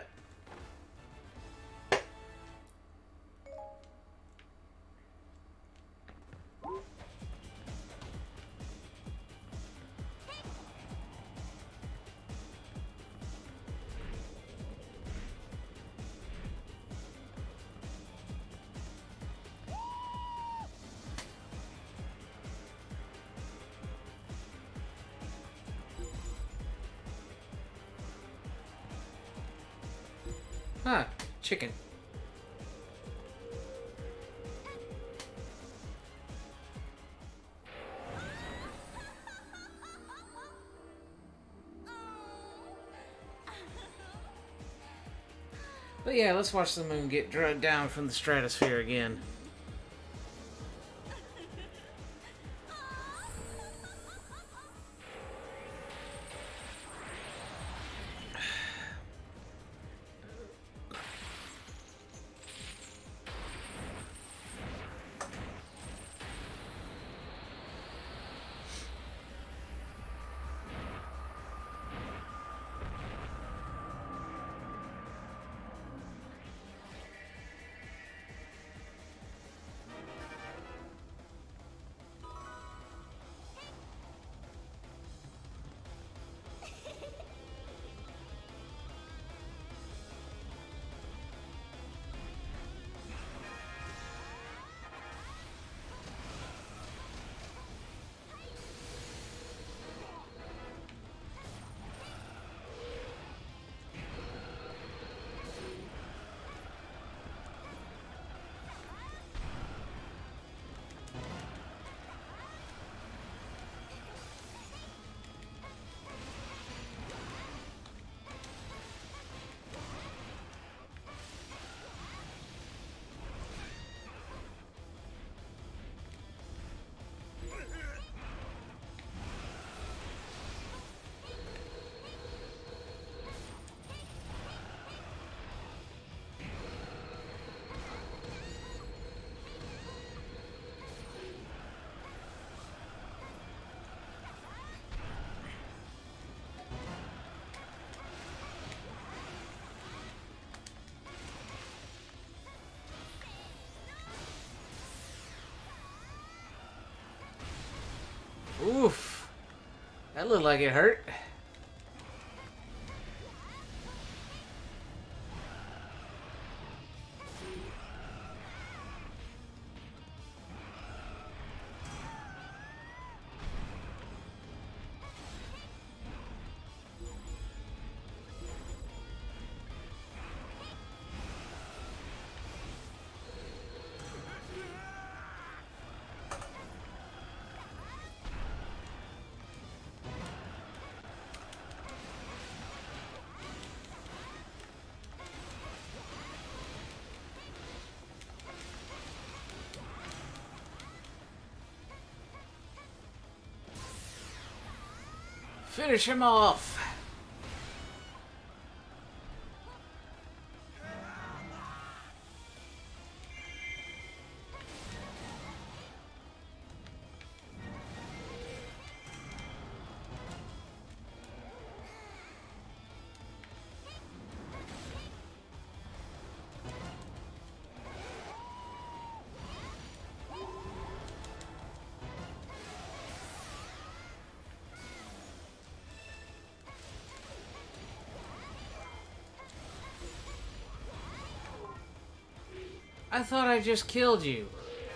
Ah, chicken. But yeah, let's watch the moon get dragged down from the stratosphere again. Oof. That looked like it hurt. Finish him off. I thought I just killed you.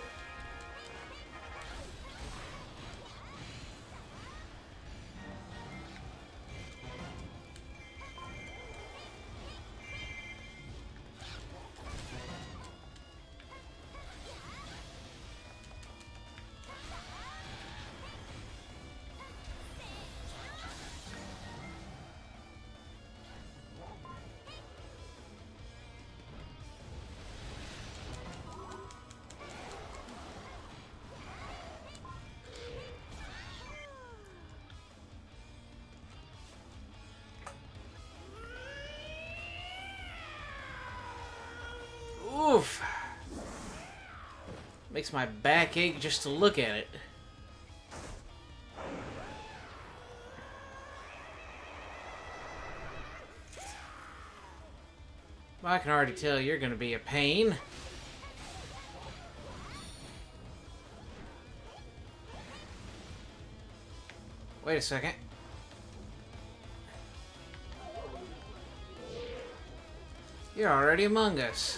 Oof. Makes my back ache just to look at it. Well, I can already tell you're gonna be a pain. Wait a second. You're already among us.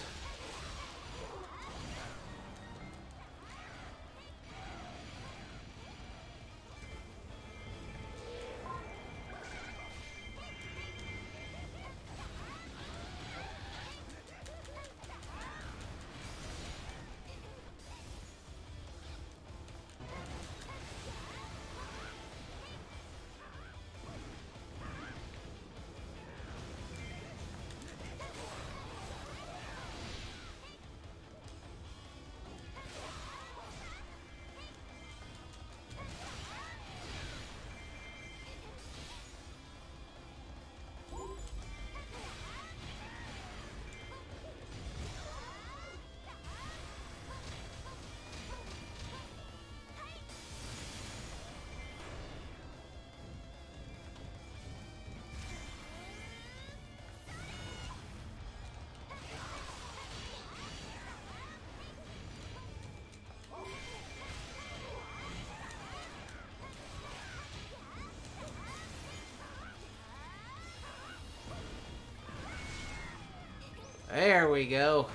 There we go.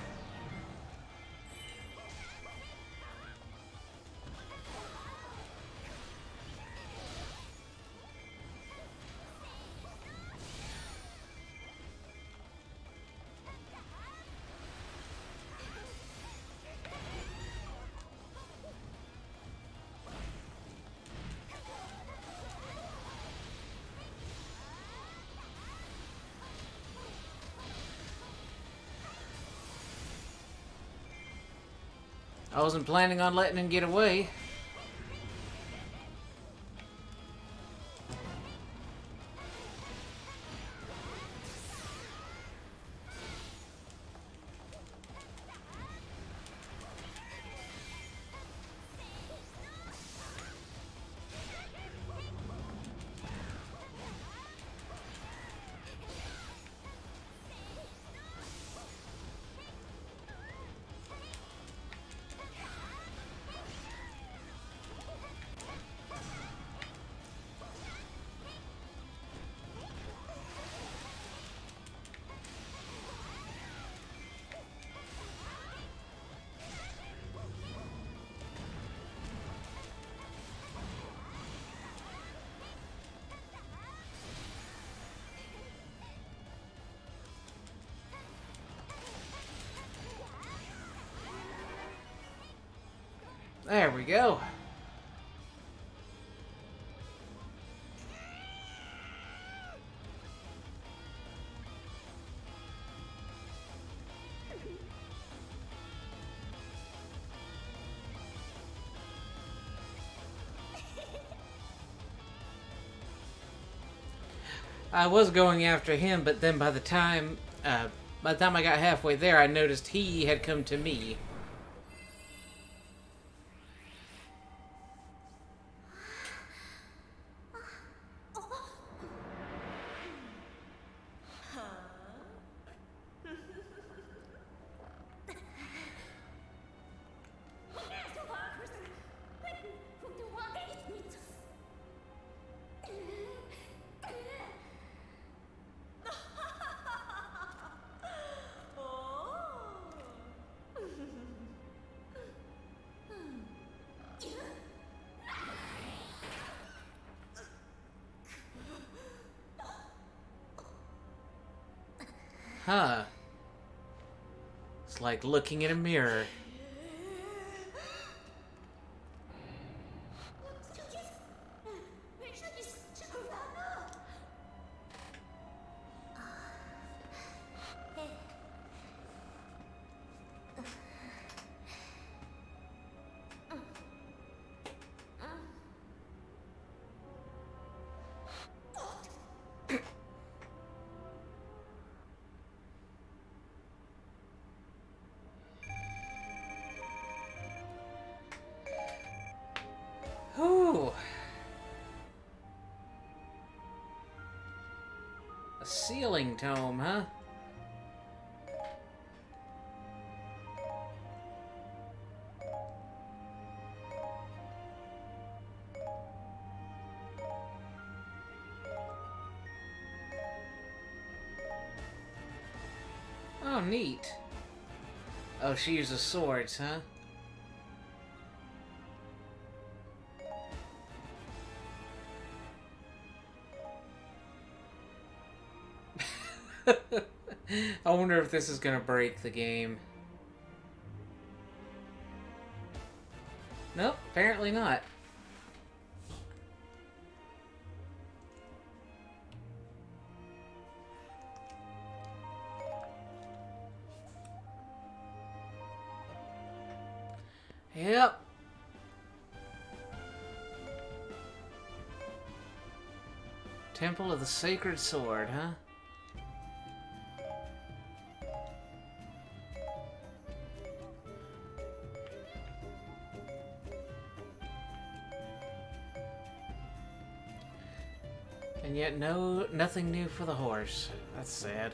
I wasn't planning on letting him get away. There we go. I was going after him, but then by the time I got halfway there, I noticed he had come to me. Huh. It's like looking in a mirror. Whew. A sealing tome, huh? Oh, neat. Oh, she uses swords, huh? I wonder if this is gonna break the game. Nope, apparently not. Yep. Temple of the Sacred Sword, huh? And yet nothing new for the horse. That's sad.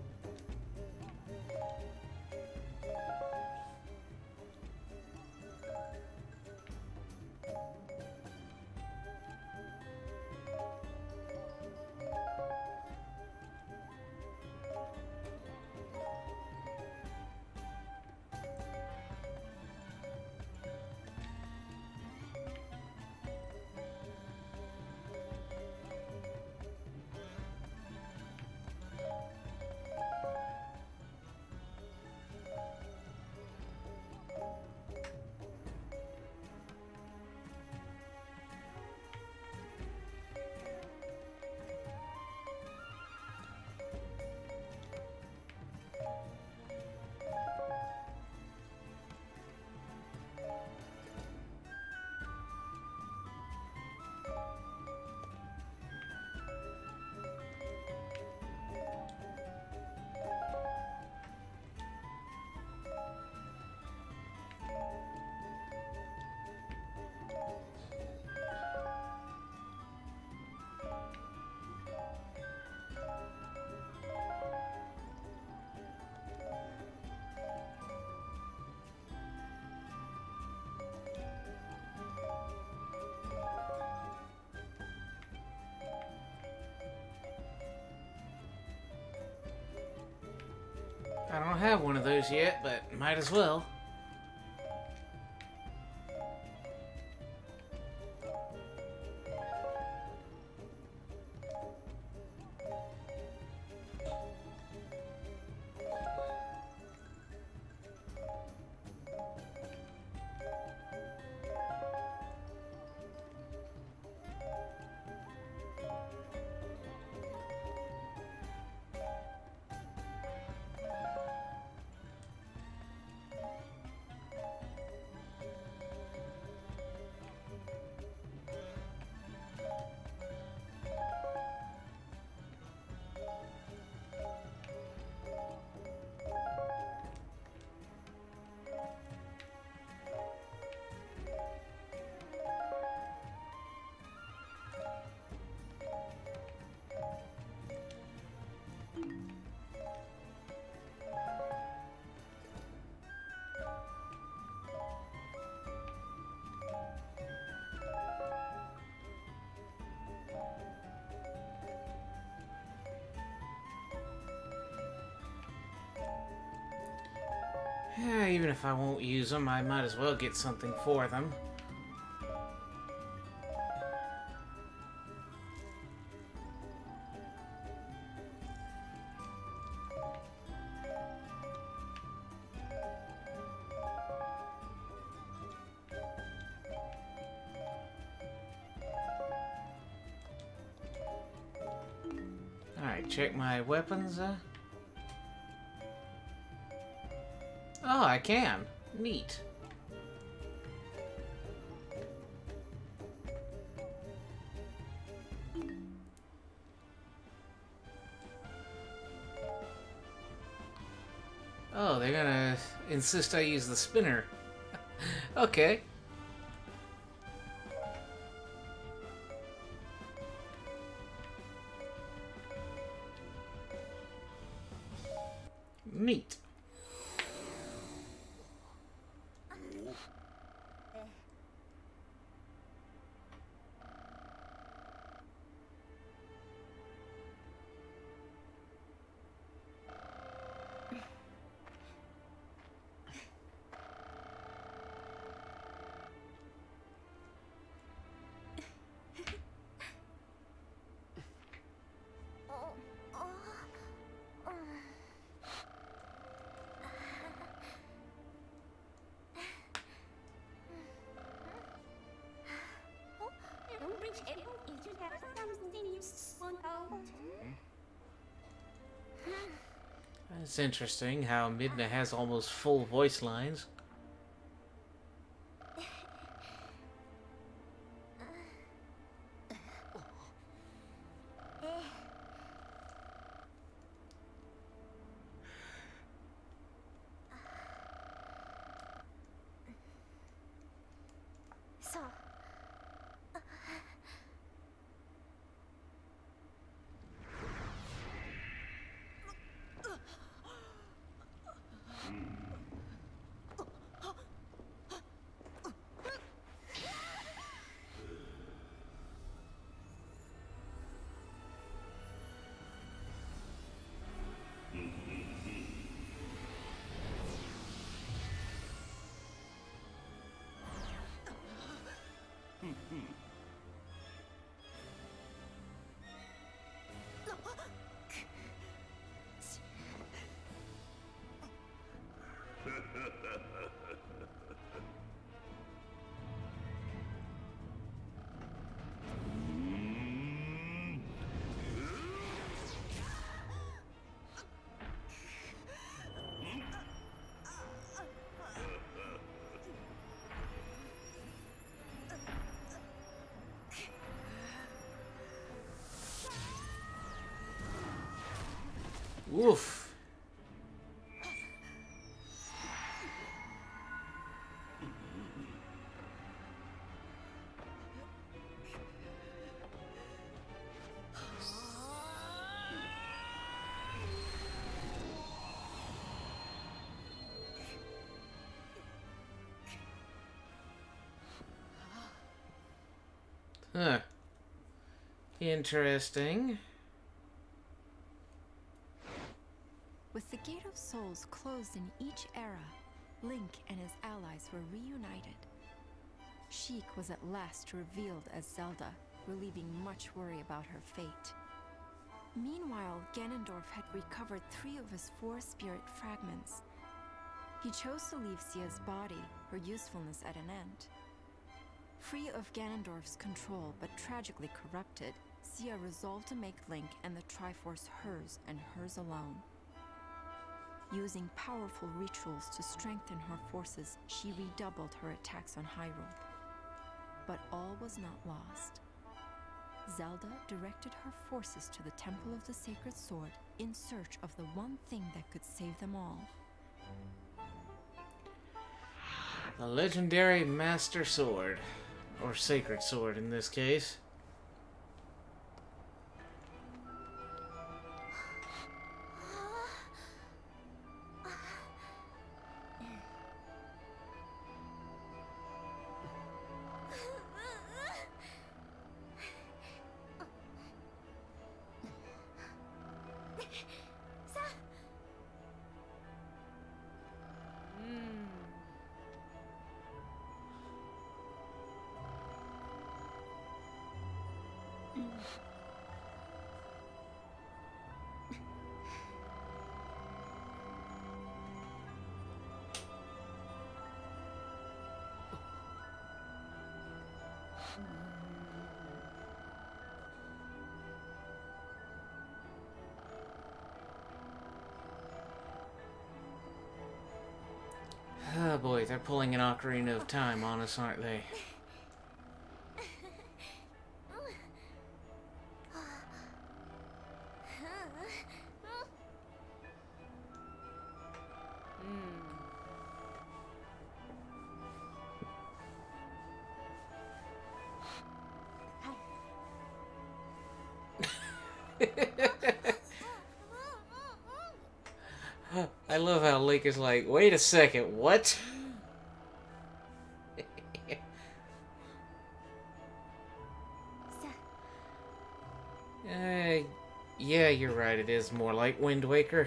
I don't have one of those yet, but might as well. Yeah, even if I won't use them, I might as well get something for them. Alright, check my weapons. Oh, I can. Neat. Oh, they're gonna insist I use the spinner. Okay. Neat. It's interesting how Midna has almost full voice lines. Oof. Huh. Interesting. With the Gate of Souls closed in each era, Link and his allies were reunited. Sheik was at last revealed as Zelda, relieving much worry about her fate. Meanwhile, Ganondorf had recovered 3 of his 4 spirit fragments. He chose to leave Sia's body, her usefulness at an end. Free of Ganondorf's control but tragically corrupted, Sia resolved to make Link and the Triforce hers and hers alone. Using powerful rituals to strengthen her forces, she redoubled her attacks on Hyrule. But all was not lost. Zelda directed her forces to the Temple of the Sacred Sword in search of the one thing that could save them all. The legendary Master Sword. Or Sacred Sword in this case. Oh boy, they're pulling an Ocarina of Time on us, aren't they? I love how Link is like, wait a second, what? Yeah, you're right, it is more like Wind Waker.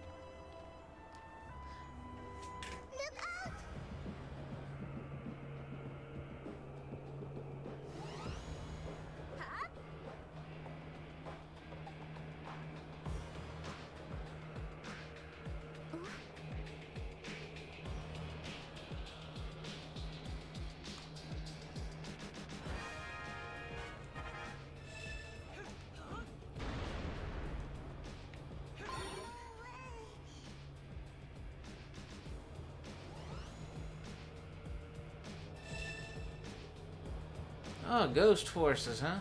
Oh, ghost forces, huh?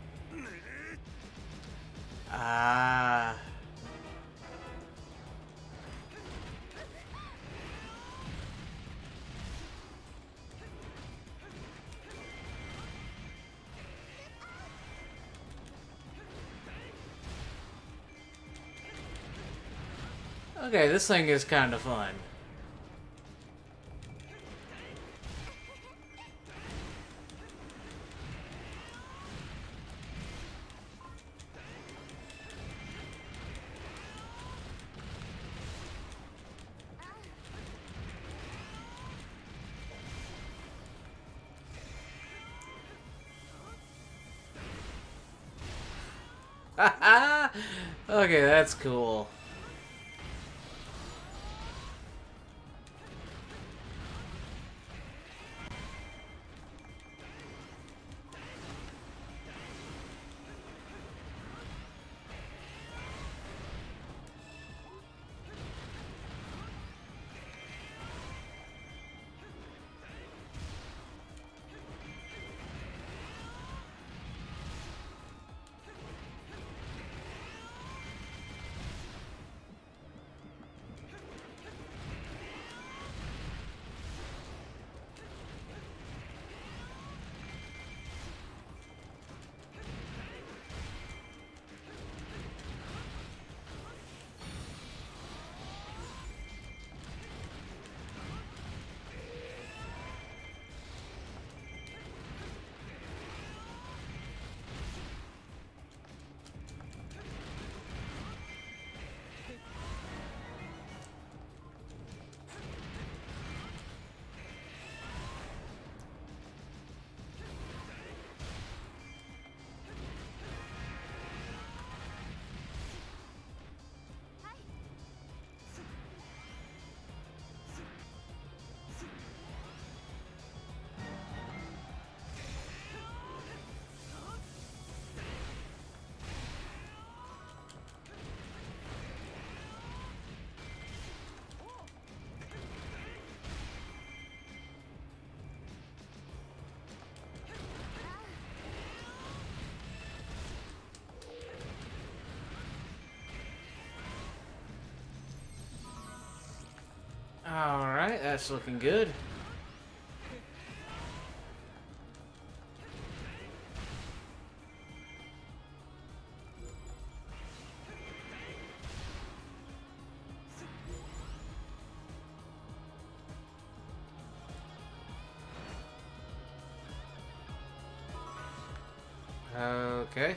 Ah. Okay, this thing is kind of fun. Okay, that's cool. Alright, that's looking good. Okay.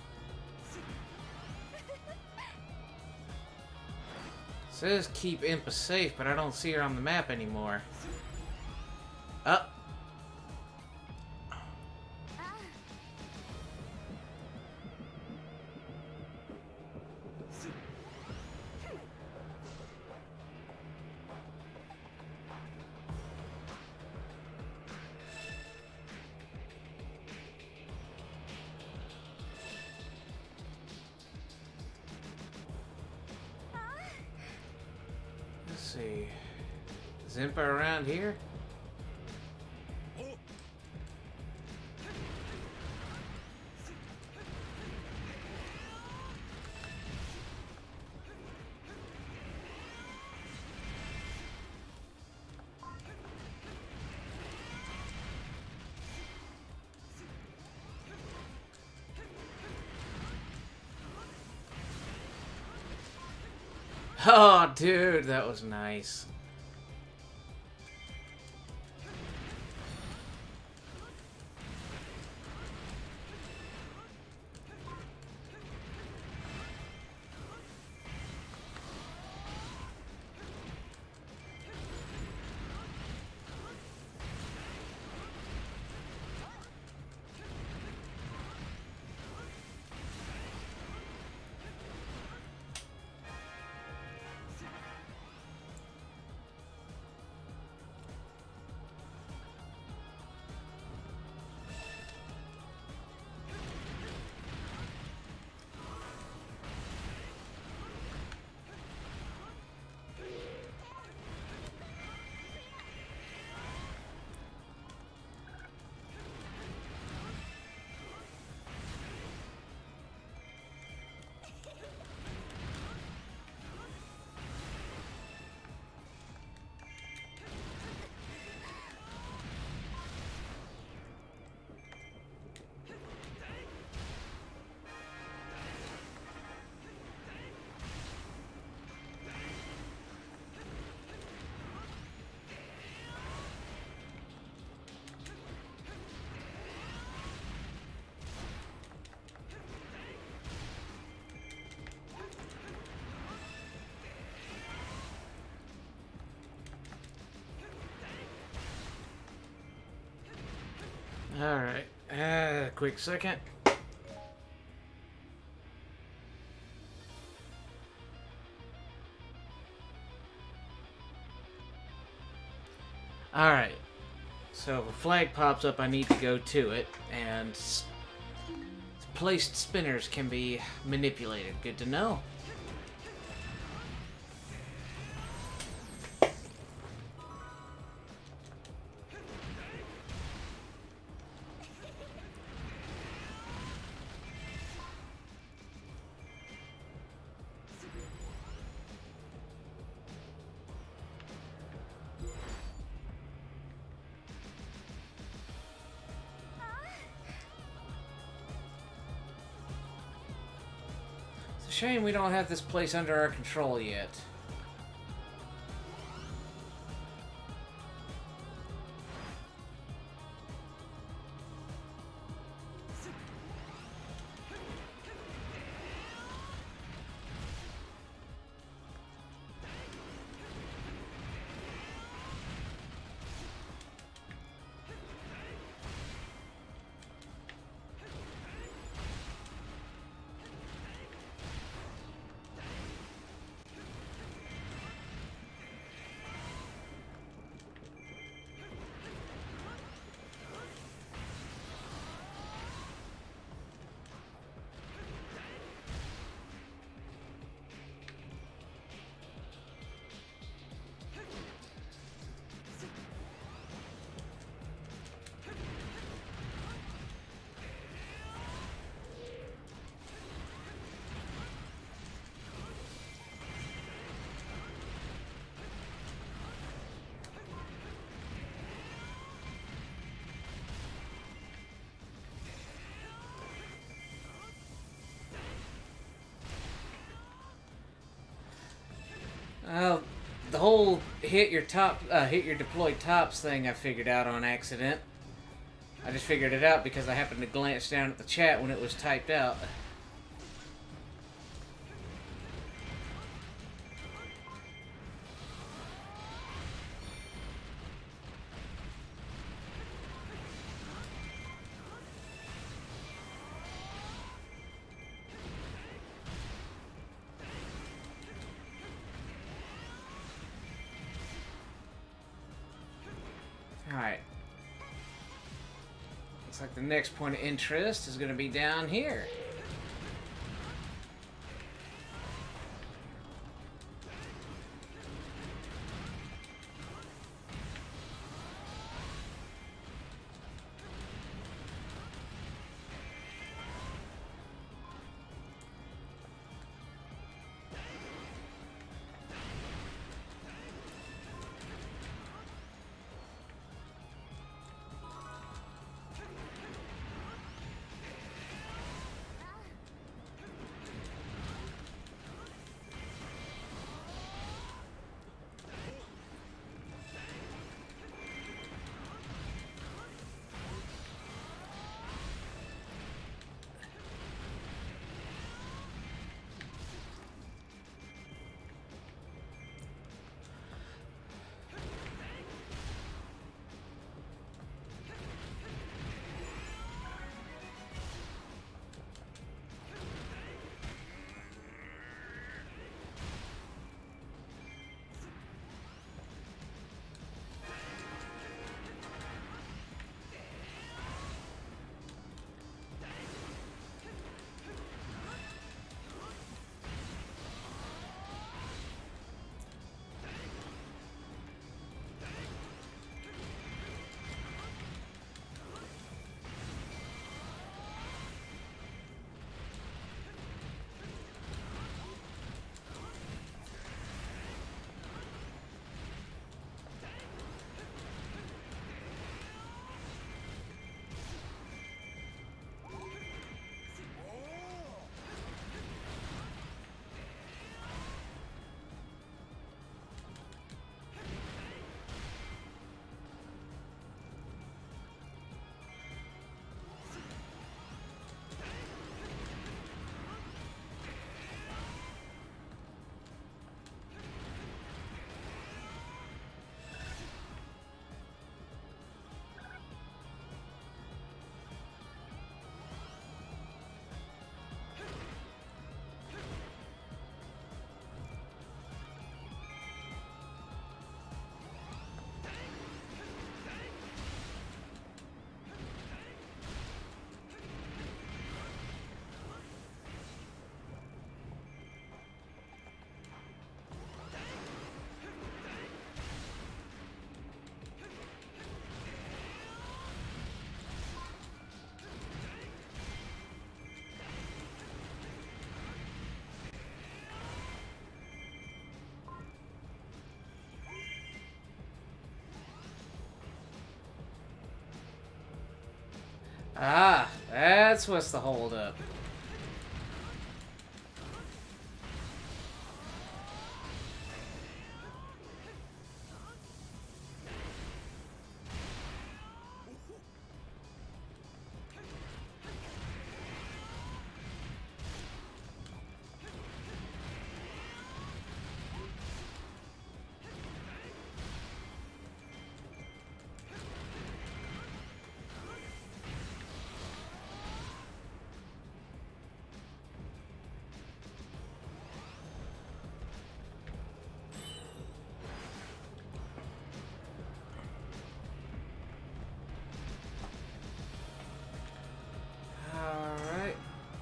Says keep Impa safe, but I don't see her on the map anymore. Oh. Let's see. Zimpa around here? Oh, dude, that was nice. Alright, quick second. Alright, so if a flag pops up, I need to go to it, and placed spinners can be manipulated. Good to know. Shame we don't have this place under our control yet. The whole hit your deployed tops thing I figured out on accident. I just figured it out because I happened to glance down at the chat when it was typed out. Alright. Looks like the next point of interest is going to be down here. Ah, that's what's the holdup. Alright.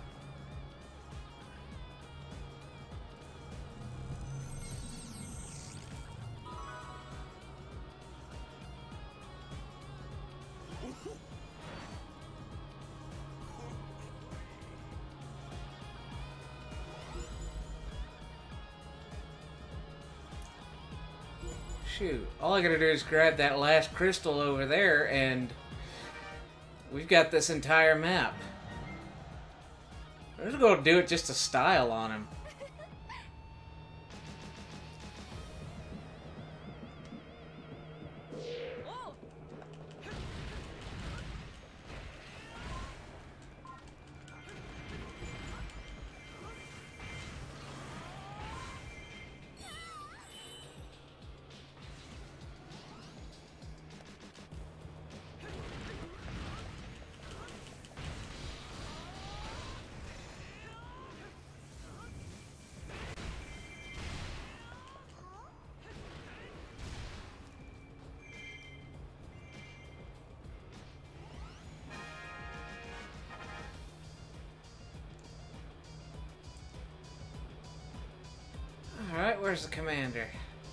Shoot, all I gotta do is grab that last crystal over there and we've got this entire map. I'm just gonna do it just to style on him. Alright, where's the commander?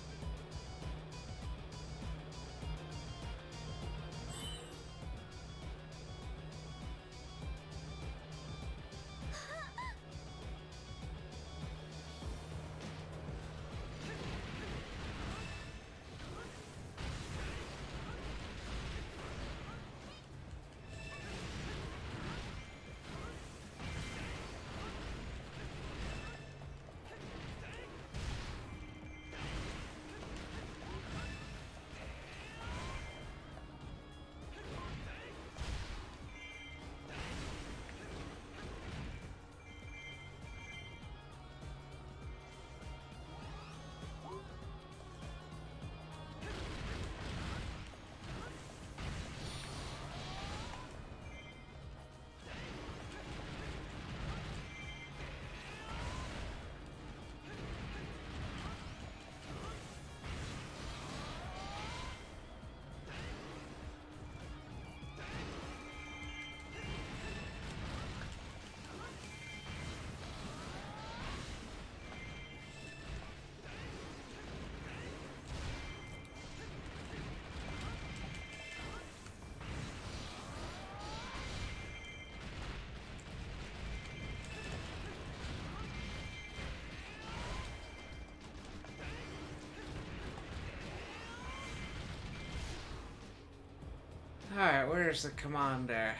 Alright, where's the commander?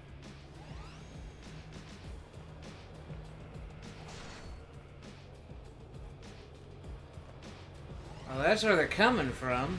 Well, that's where they're coming from.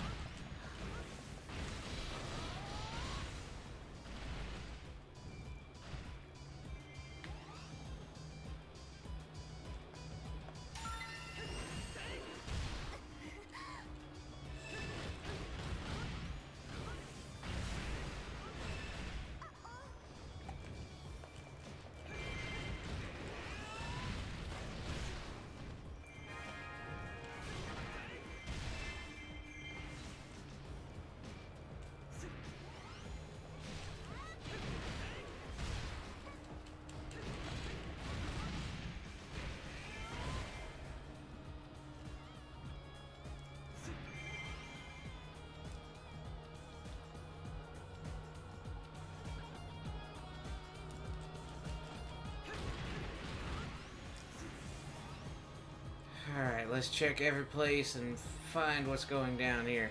Alright, let's check every place and find what's going down here.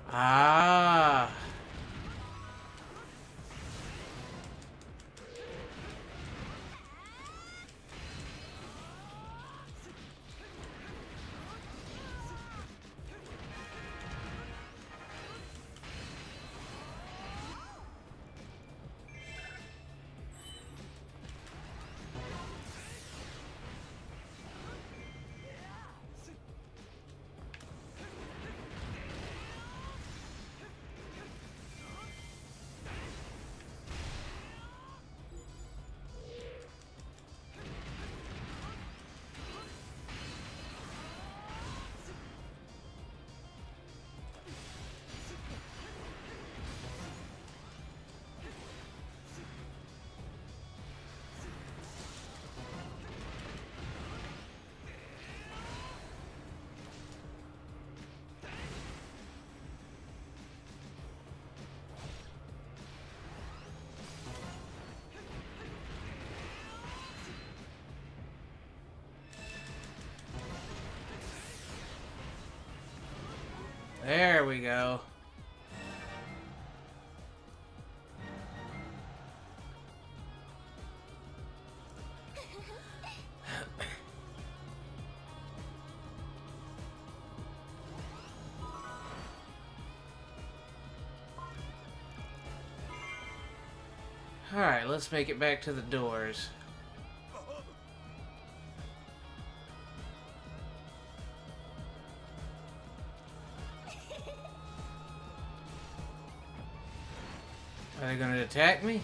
Ah. There we go. Alright, let's make it back to the doors. Are they gonna attack me?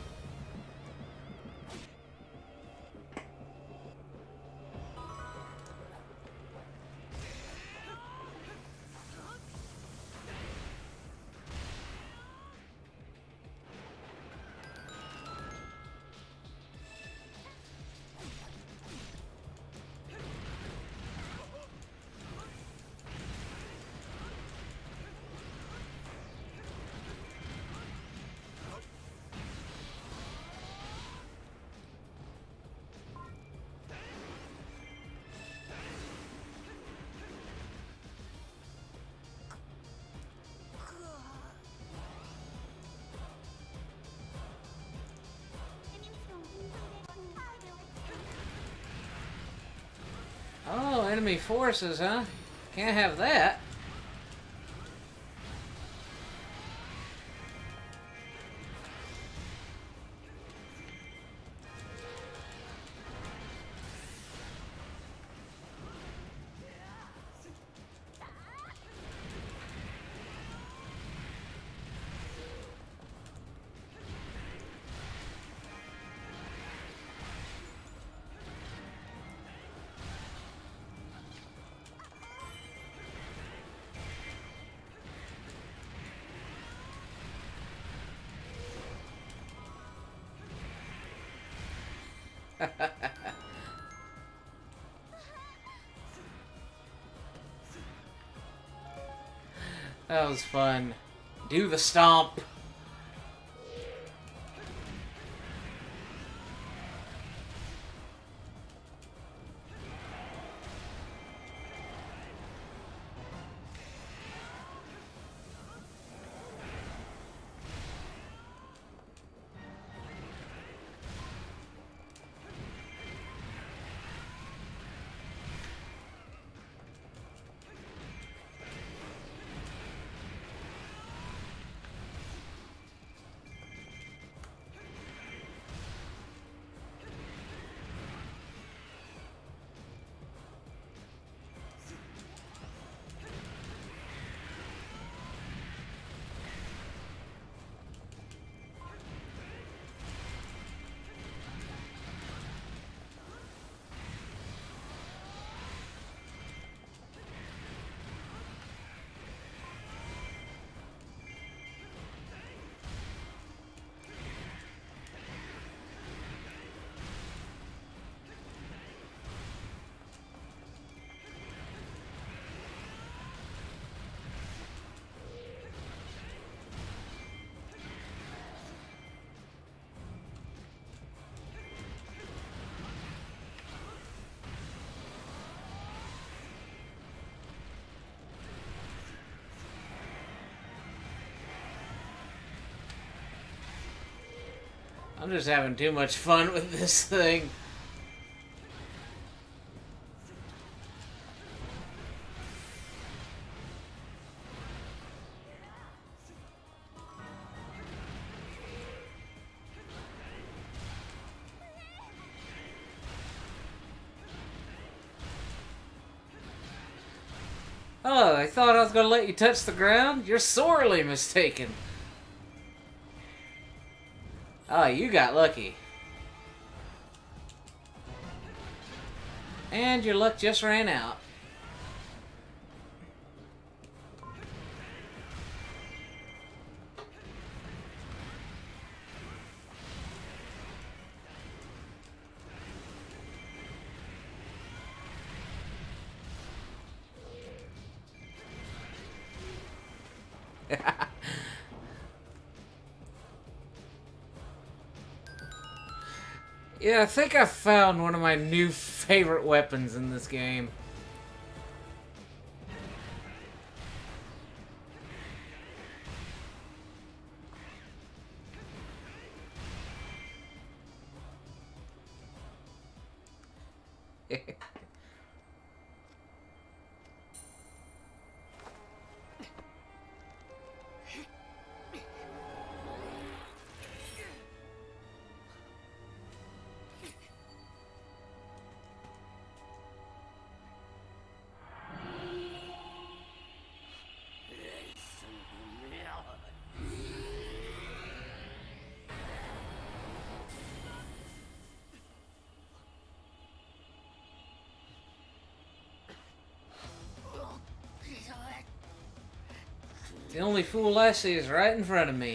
Oh, enemy forces, huh? Can't have that. That was fun. Do the stomp. I'm just having too much fun with this thing. Oh, I thought I was going to let you touch the ground? You're sorely mistaken. Oh, you got lucky. And your luck just ran out. Yeah, I think I found one of my new favorite weapons in this game. The only fool I see is right in front of me.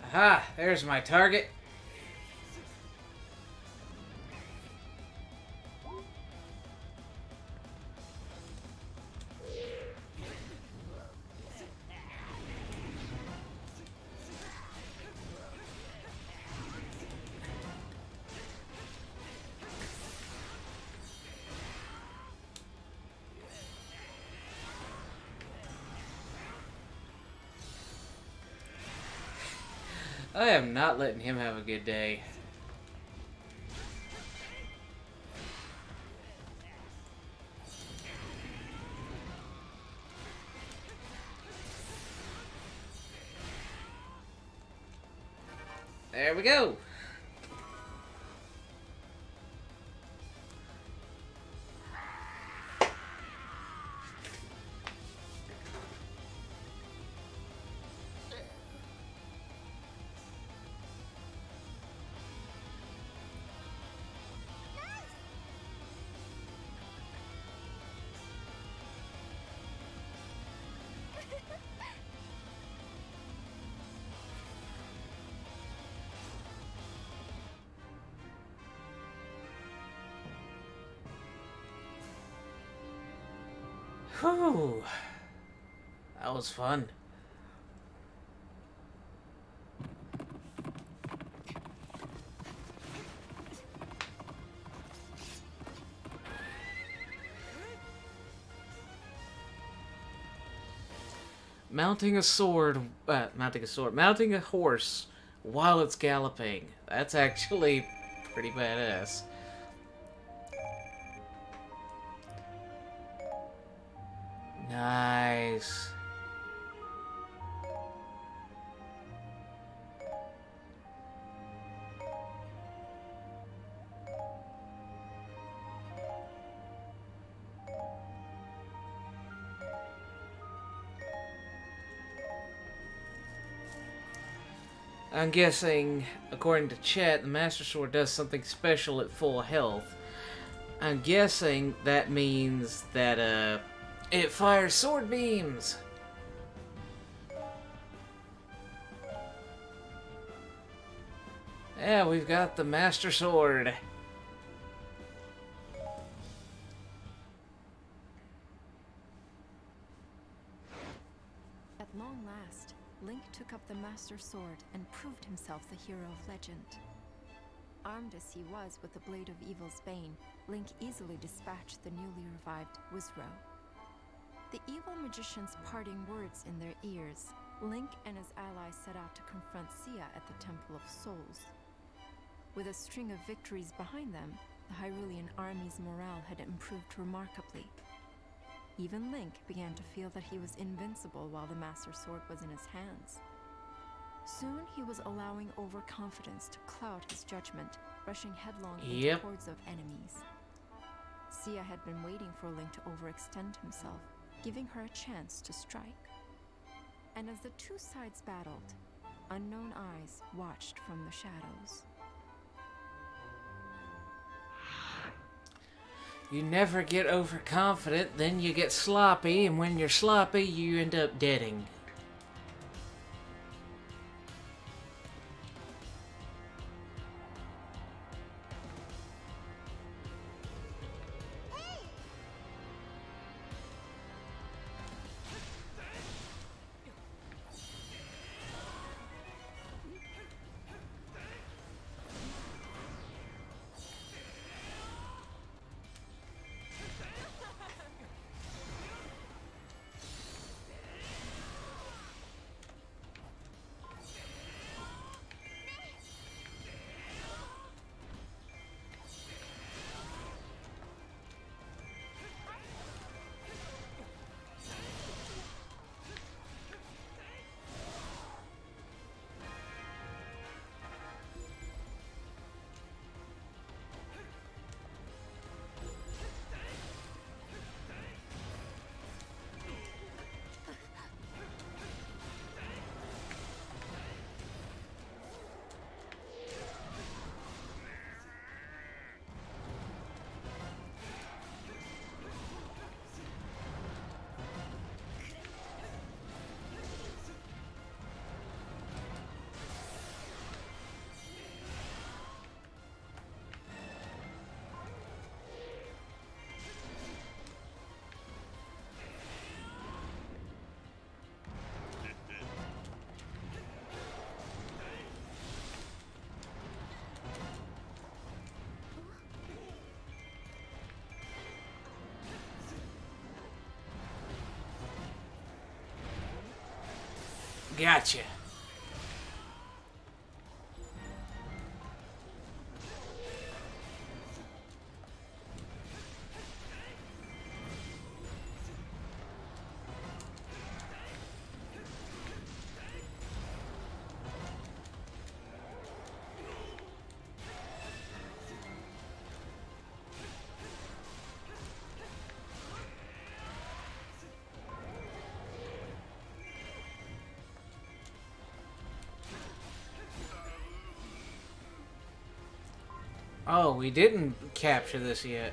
Aha! There's my target. I am not letting him have a good day. There we go. Whew. That was fun. Mounting a horse while it's galloping. That's actually pretty badass. Nice. I'm guessing, according to chat, the Master Sword does something special at full health. I'm guessing that means that, it fires sword beams! Yeah, we've got the Master Sword. At long last, Link took up the Master Sword and proved himself the hero of legend. Armed as he was with the Blade of Evil's Bane, Link easily dispatched the newly revived Wizrow. The evil magician's parting words in their ears, Link and his allies set out to confront Sia at the Temple of Souls. With a string of victories behind them, the Hyrulean army's morale had improved remarkably. Even Link began to feel that he was invincible while the Master Sword was in his hands. Soon he was allowing overconfidence to cloud his judgment, rushing headlong into hordes of enemies. Sia had been waiting for Link to overextend himself, giving her a chance to strike. And as the two sides battled, unknown eyes watched from the shadows. You never get overconfident, then you get sloppy, and when you're sloppy, you end up deading. Gotcha. Oh, we didn't capture this yet.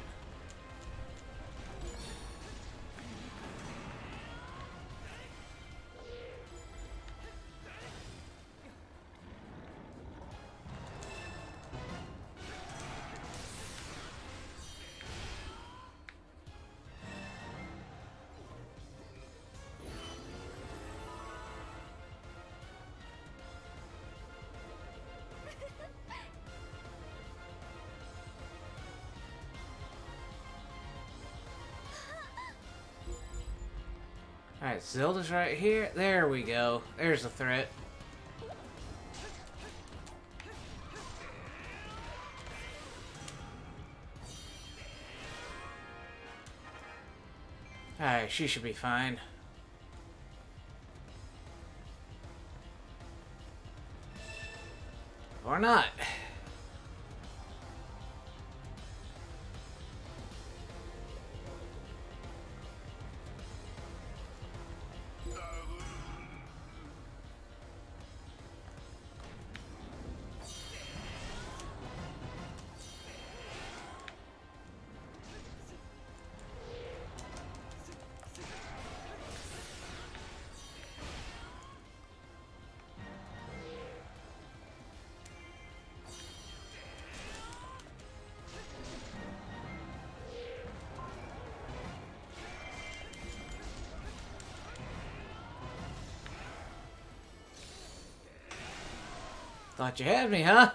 Alright, Zelda's right here. There we go. There's the threat. Alright, she should be fine. Or not. Thought you had me, huh?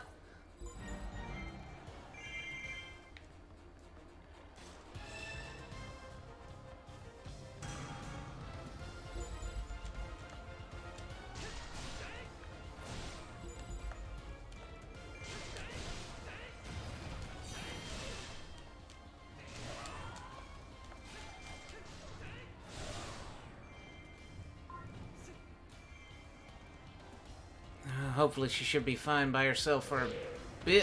Hopefully she should be fine by herself for a bit.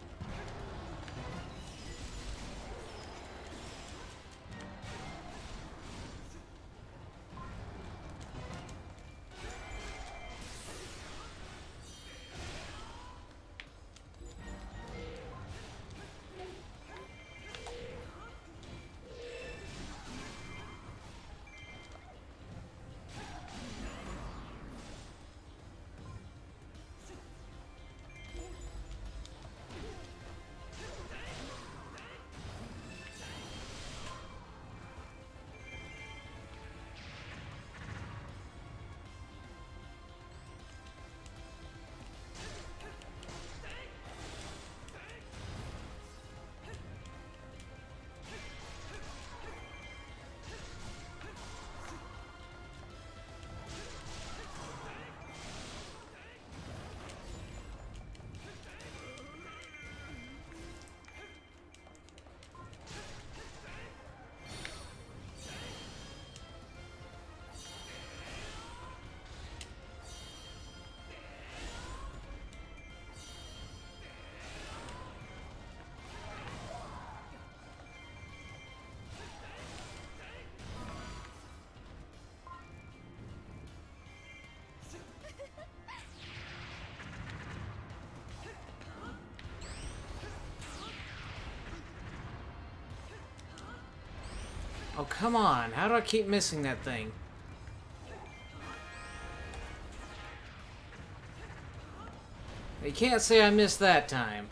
Oh, come on. How do I keep missing that thing? You can't say I missed that time.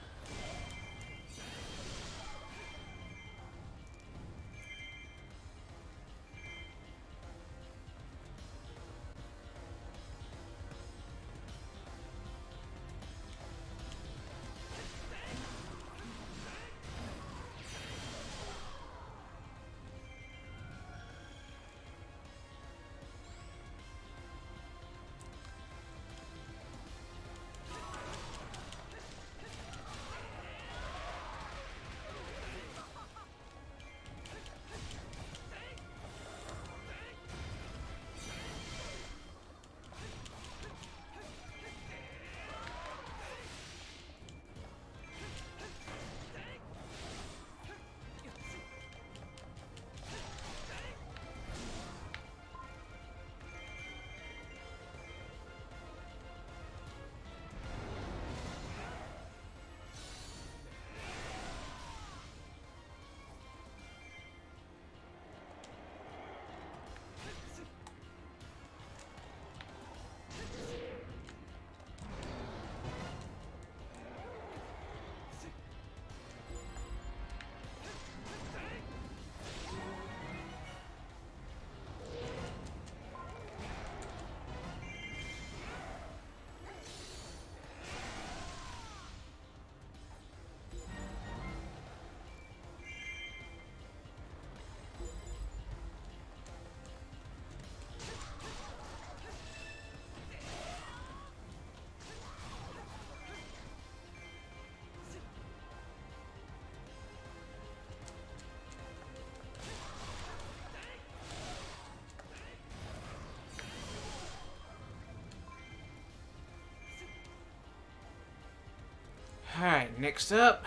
Alright, next up.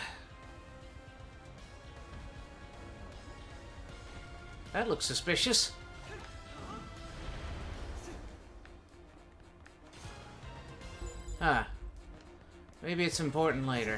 That looks suspicious. Ah. Maybe it's important later.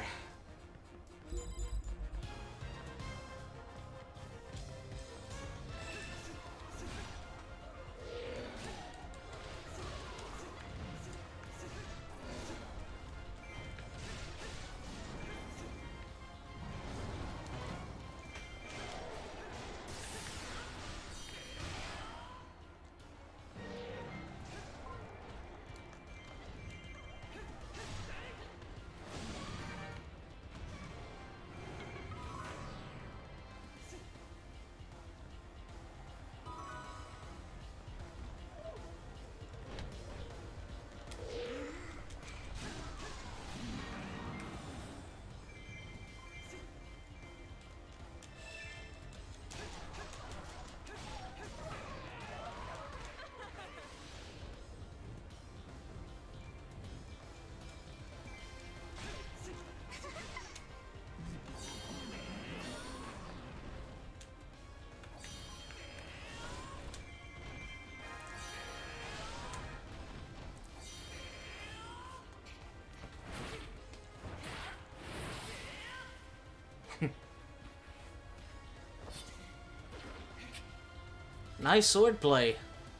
Nice swordplay.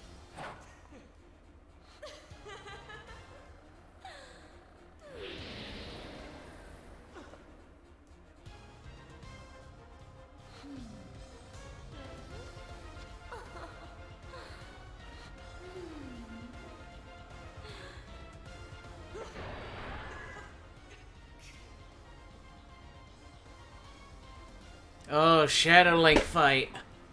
Oh, Shadow Link fight.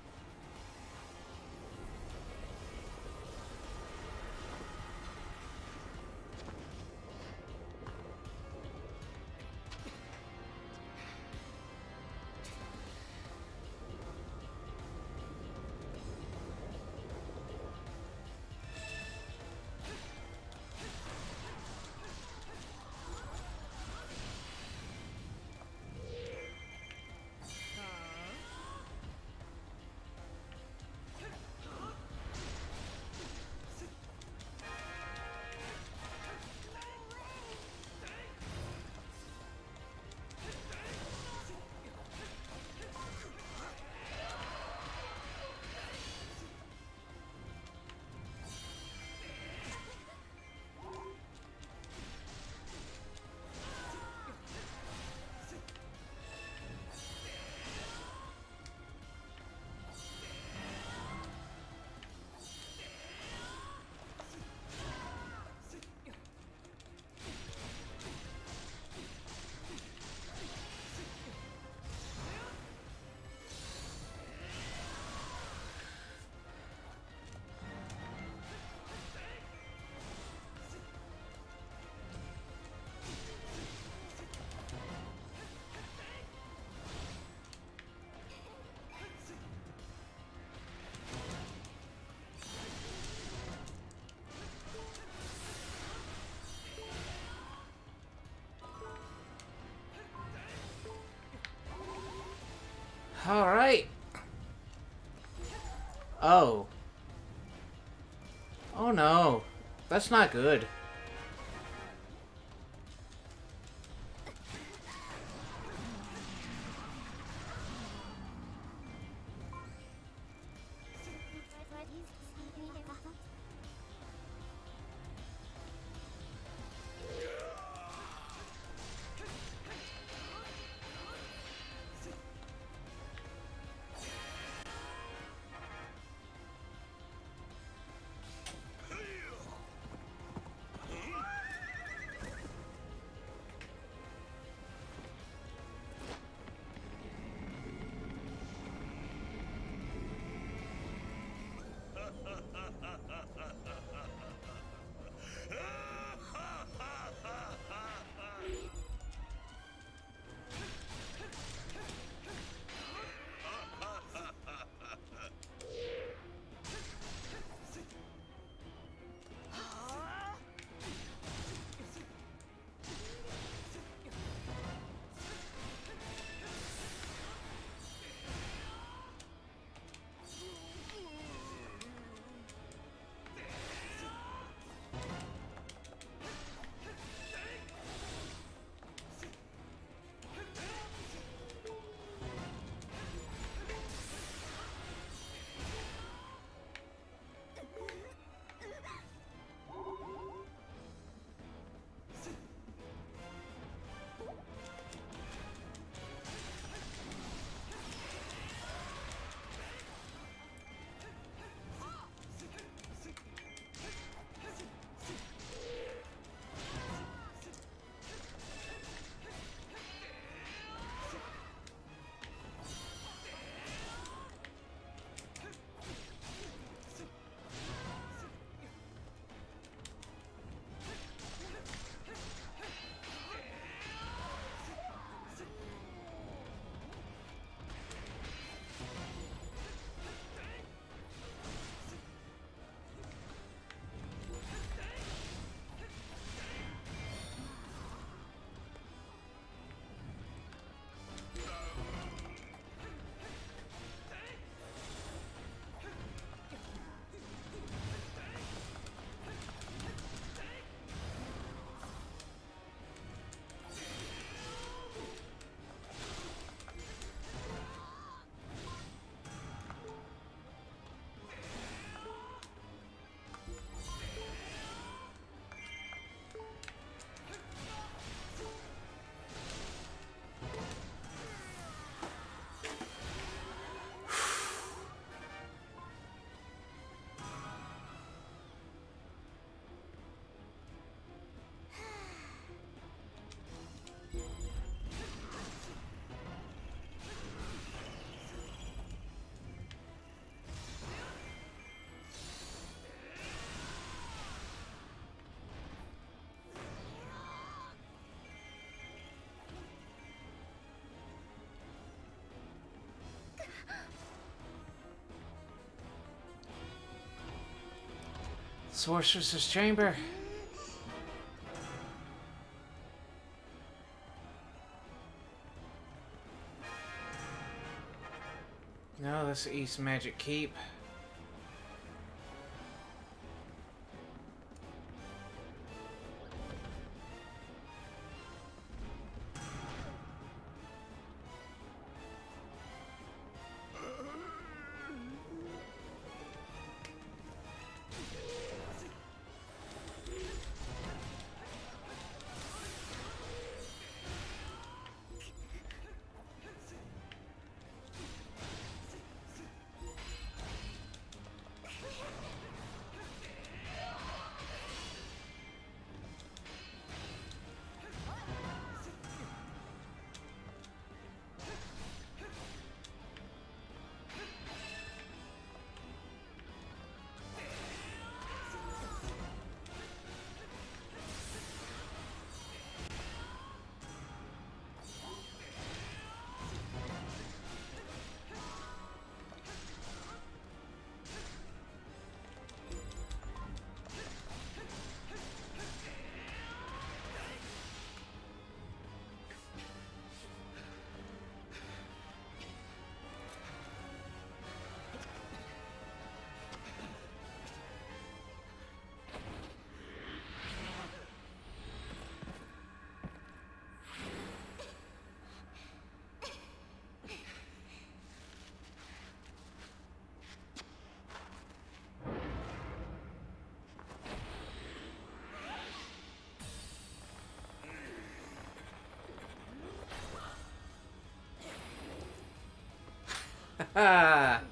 Alright. Oh. Oh no. That's not good. Sorceress's Chamber. No, that's the East Magic Keep. Ha!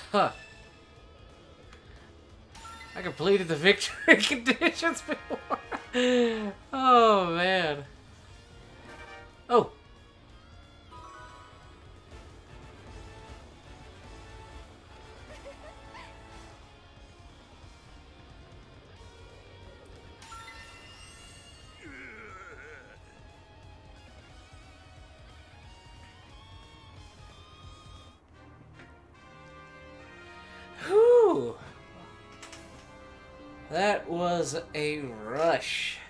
Huh. I completed the victory conditions before. Oh, man. Oh. Whew. That was a rush.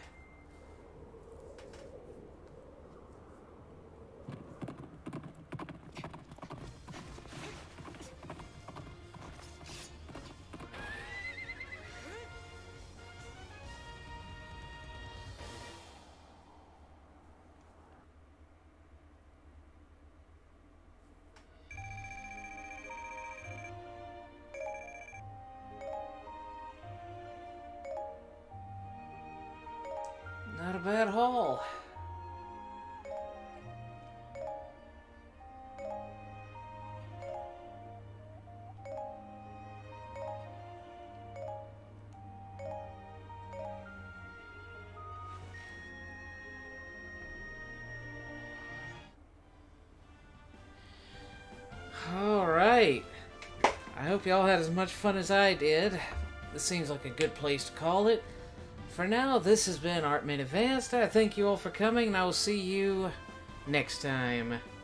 Not a bad haul. Alright. I hope y'all had as much fun as I did. This seems like a good place to call it. For now, this has been Art Made Advanced. I thank you all for coming, and I will see you next time.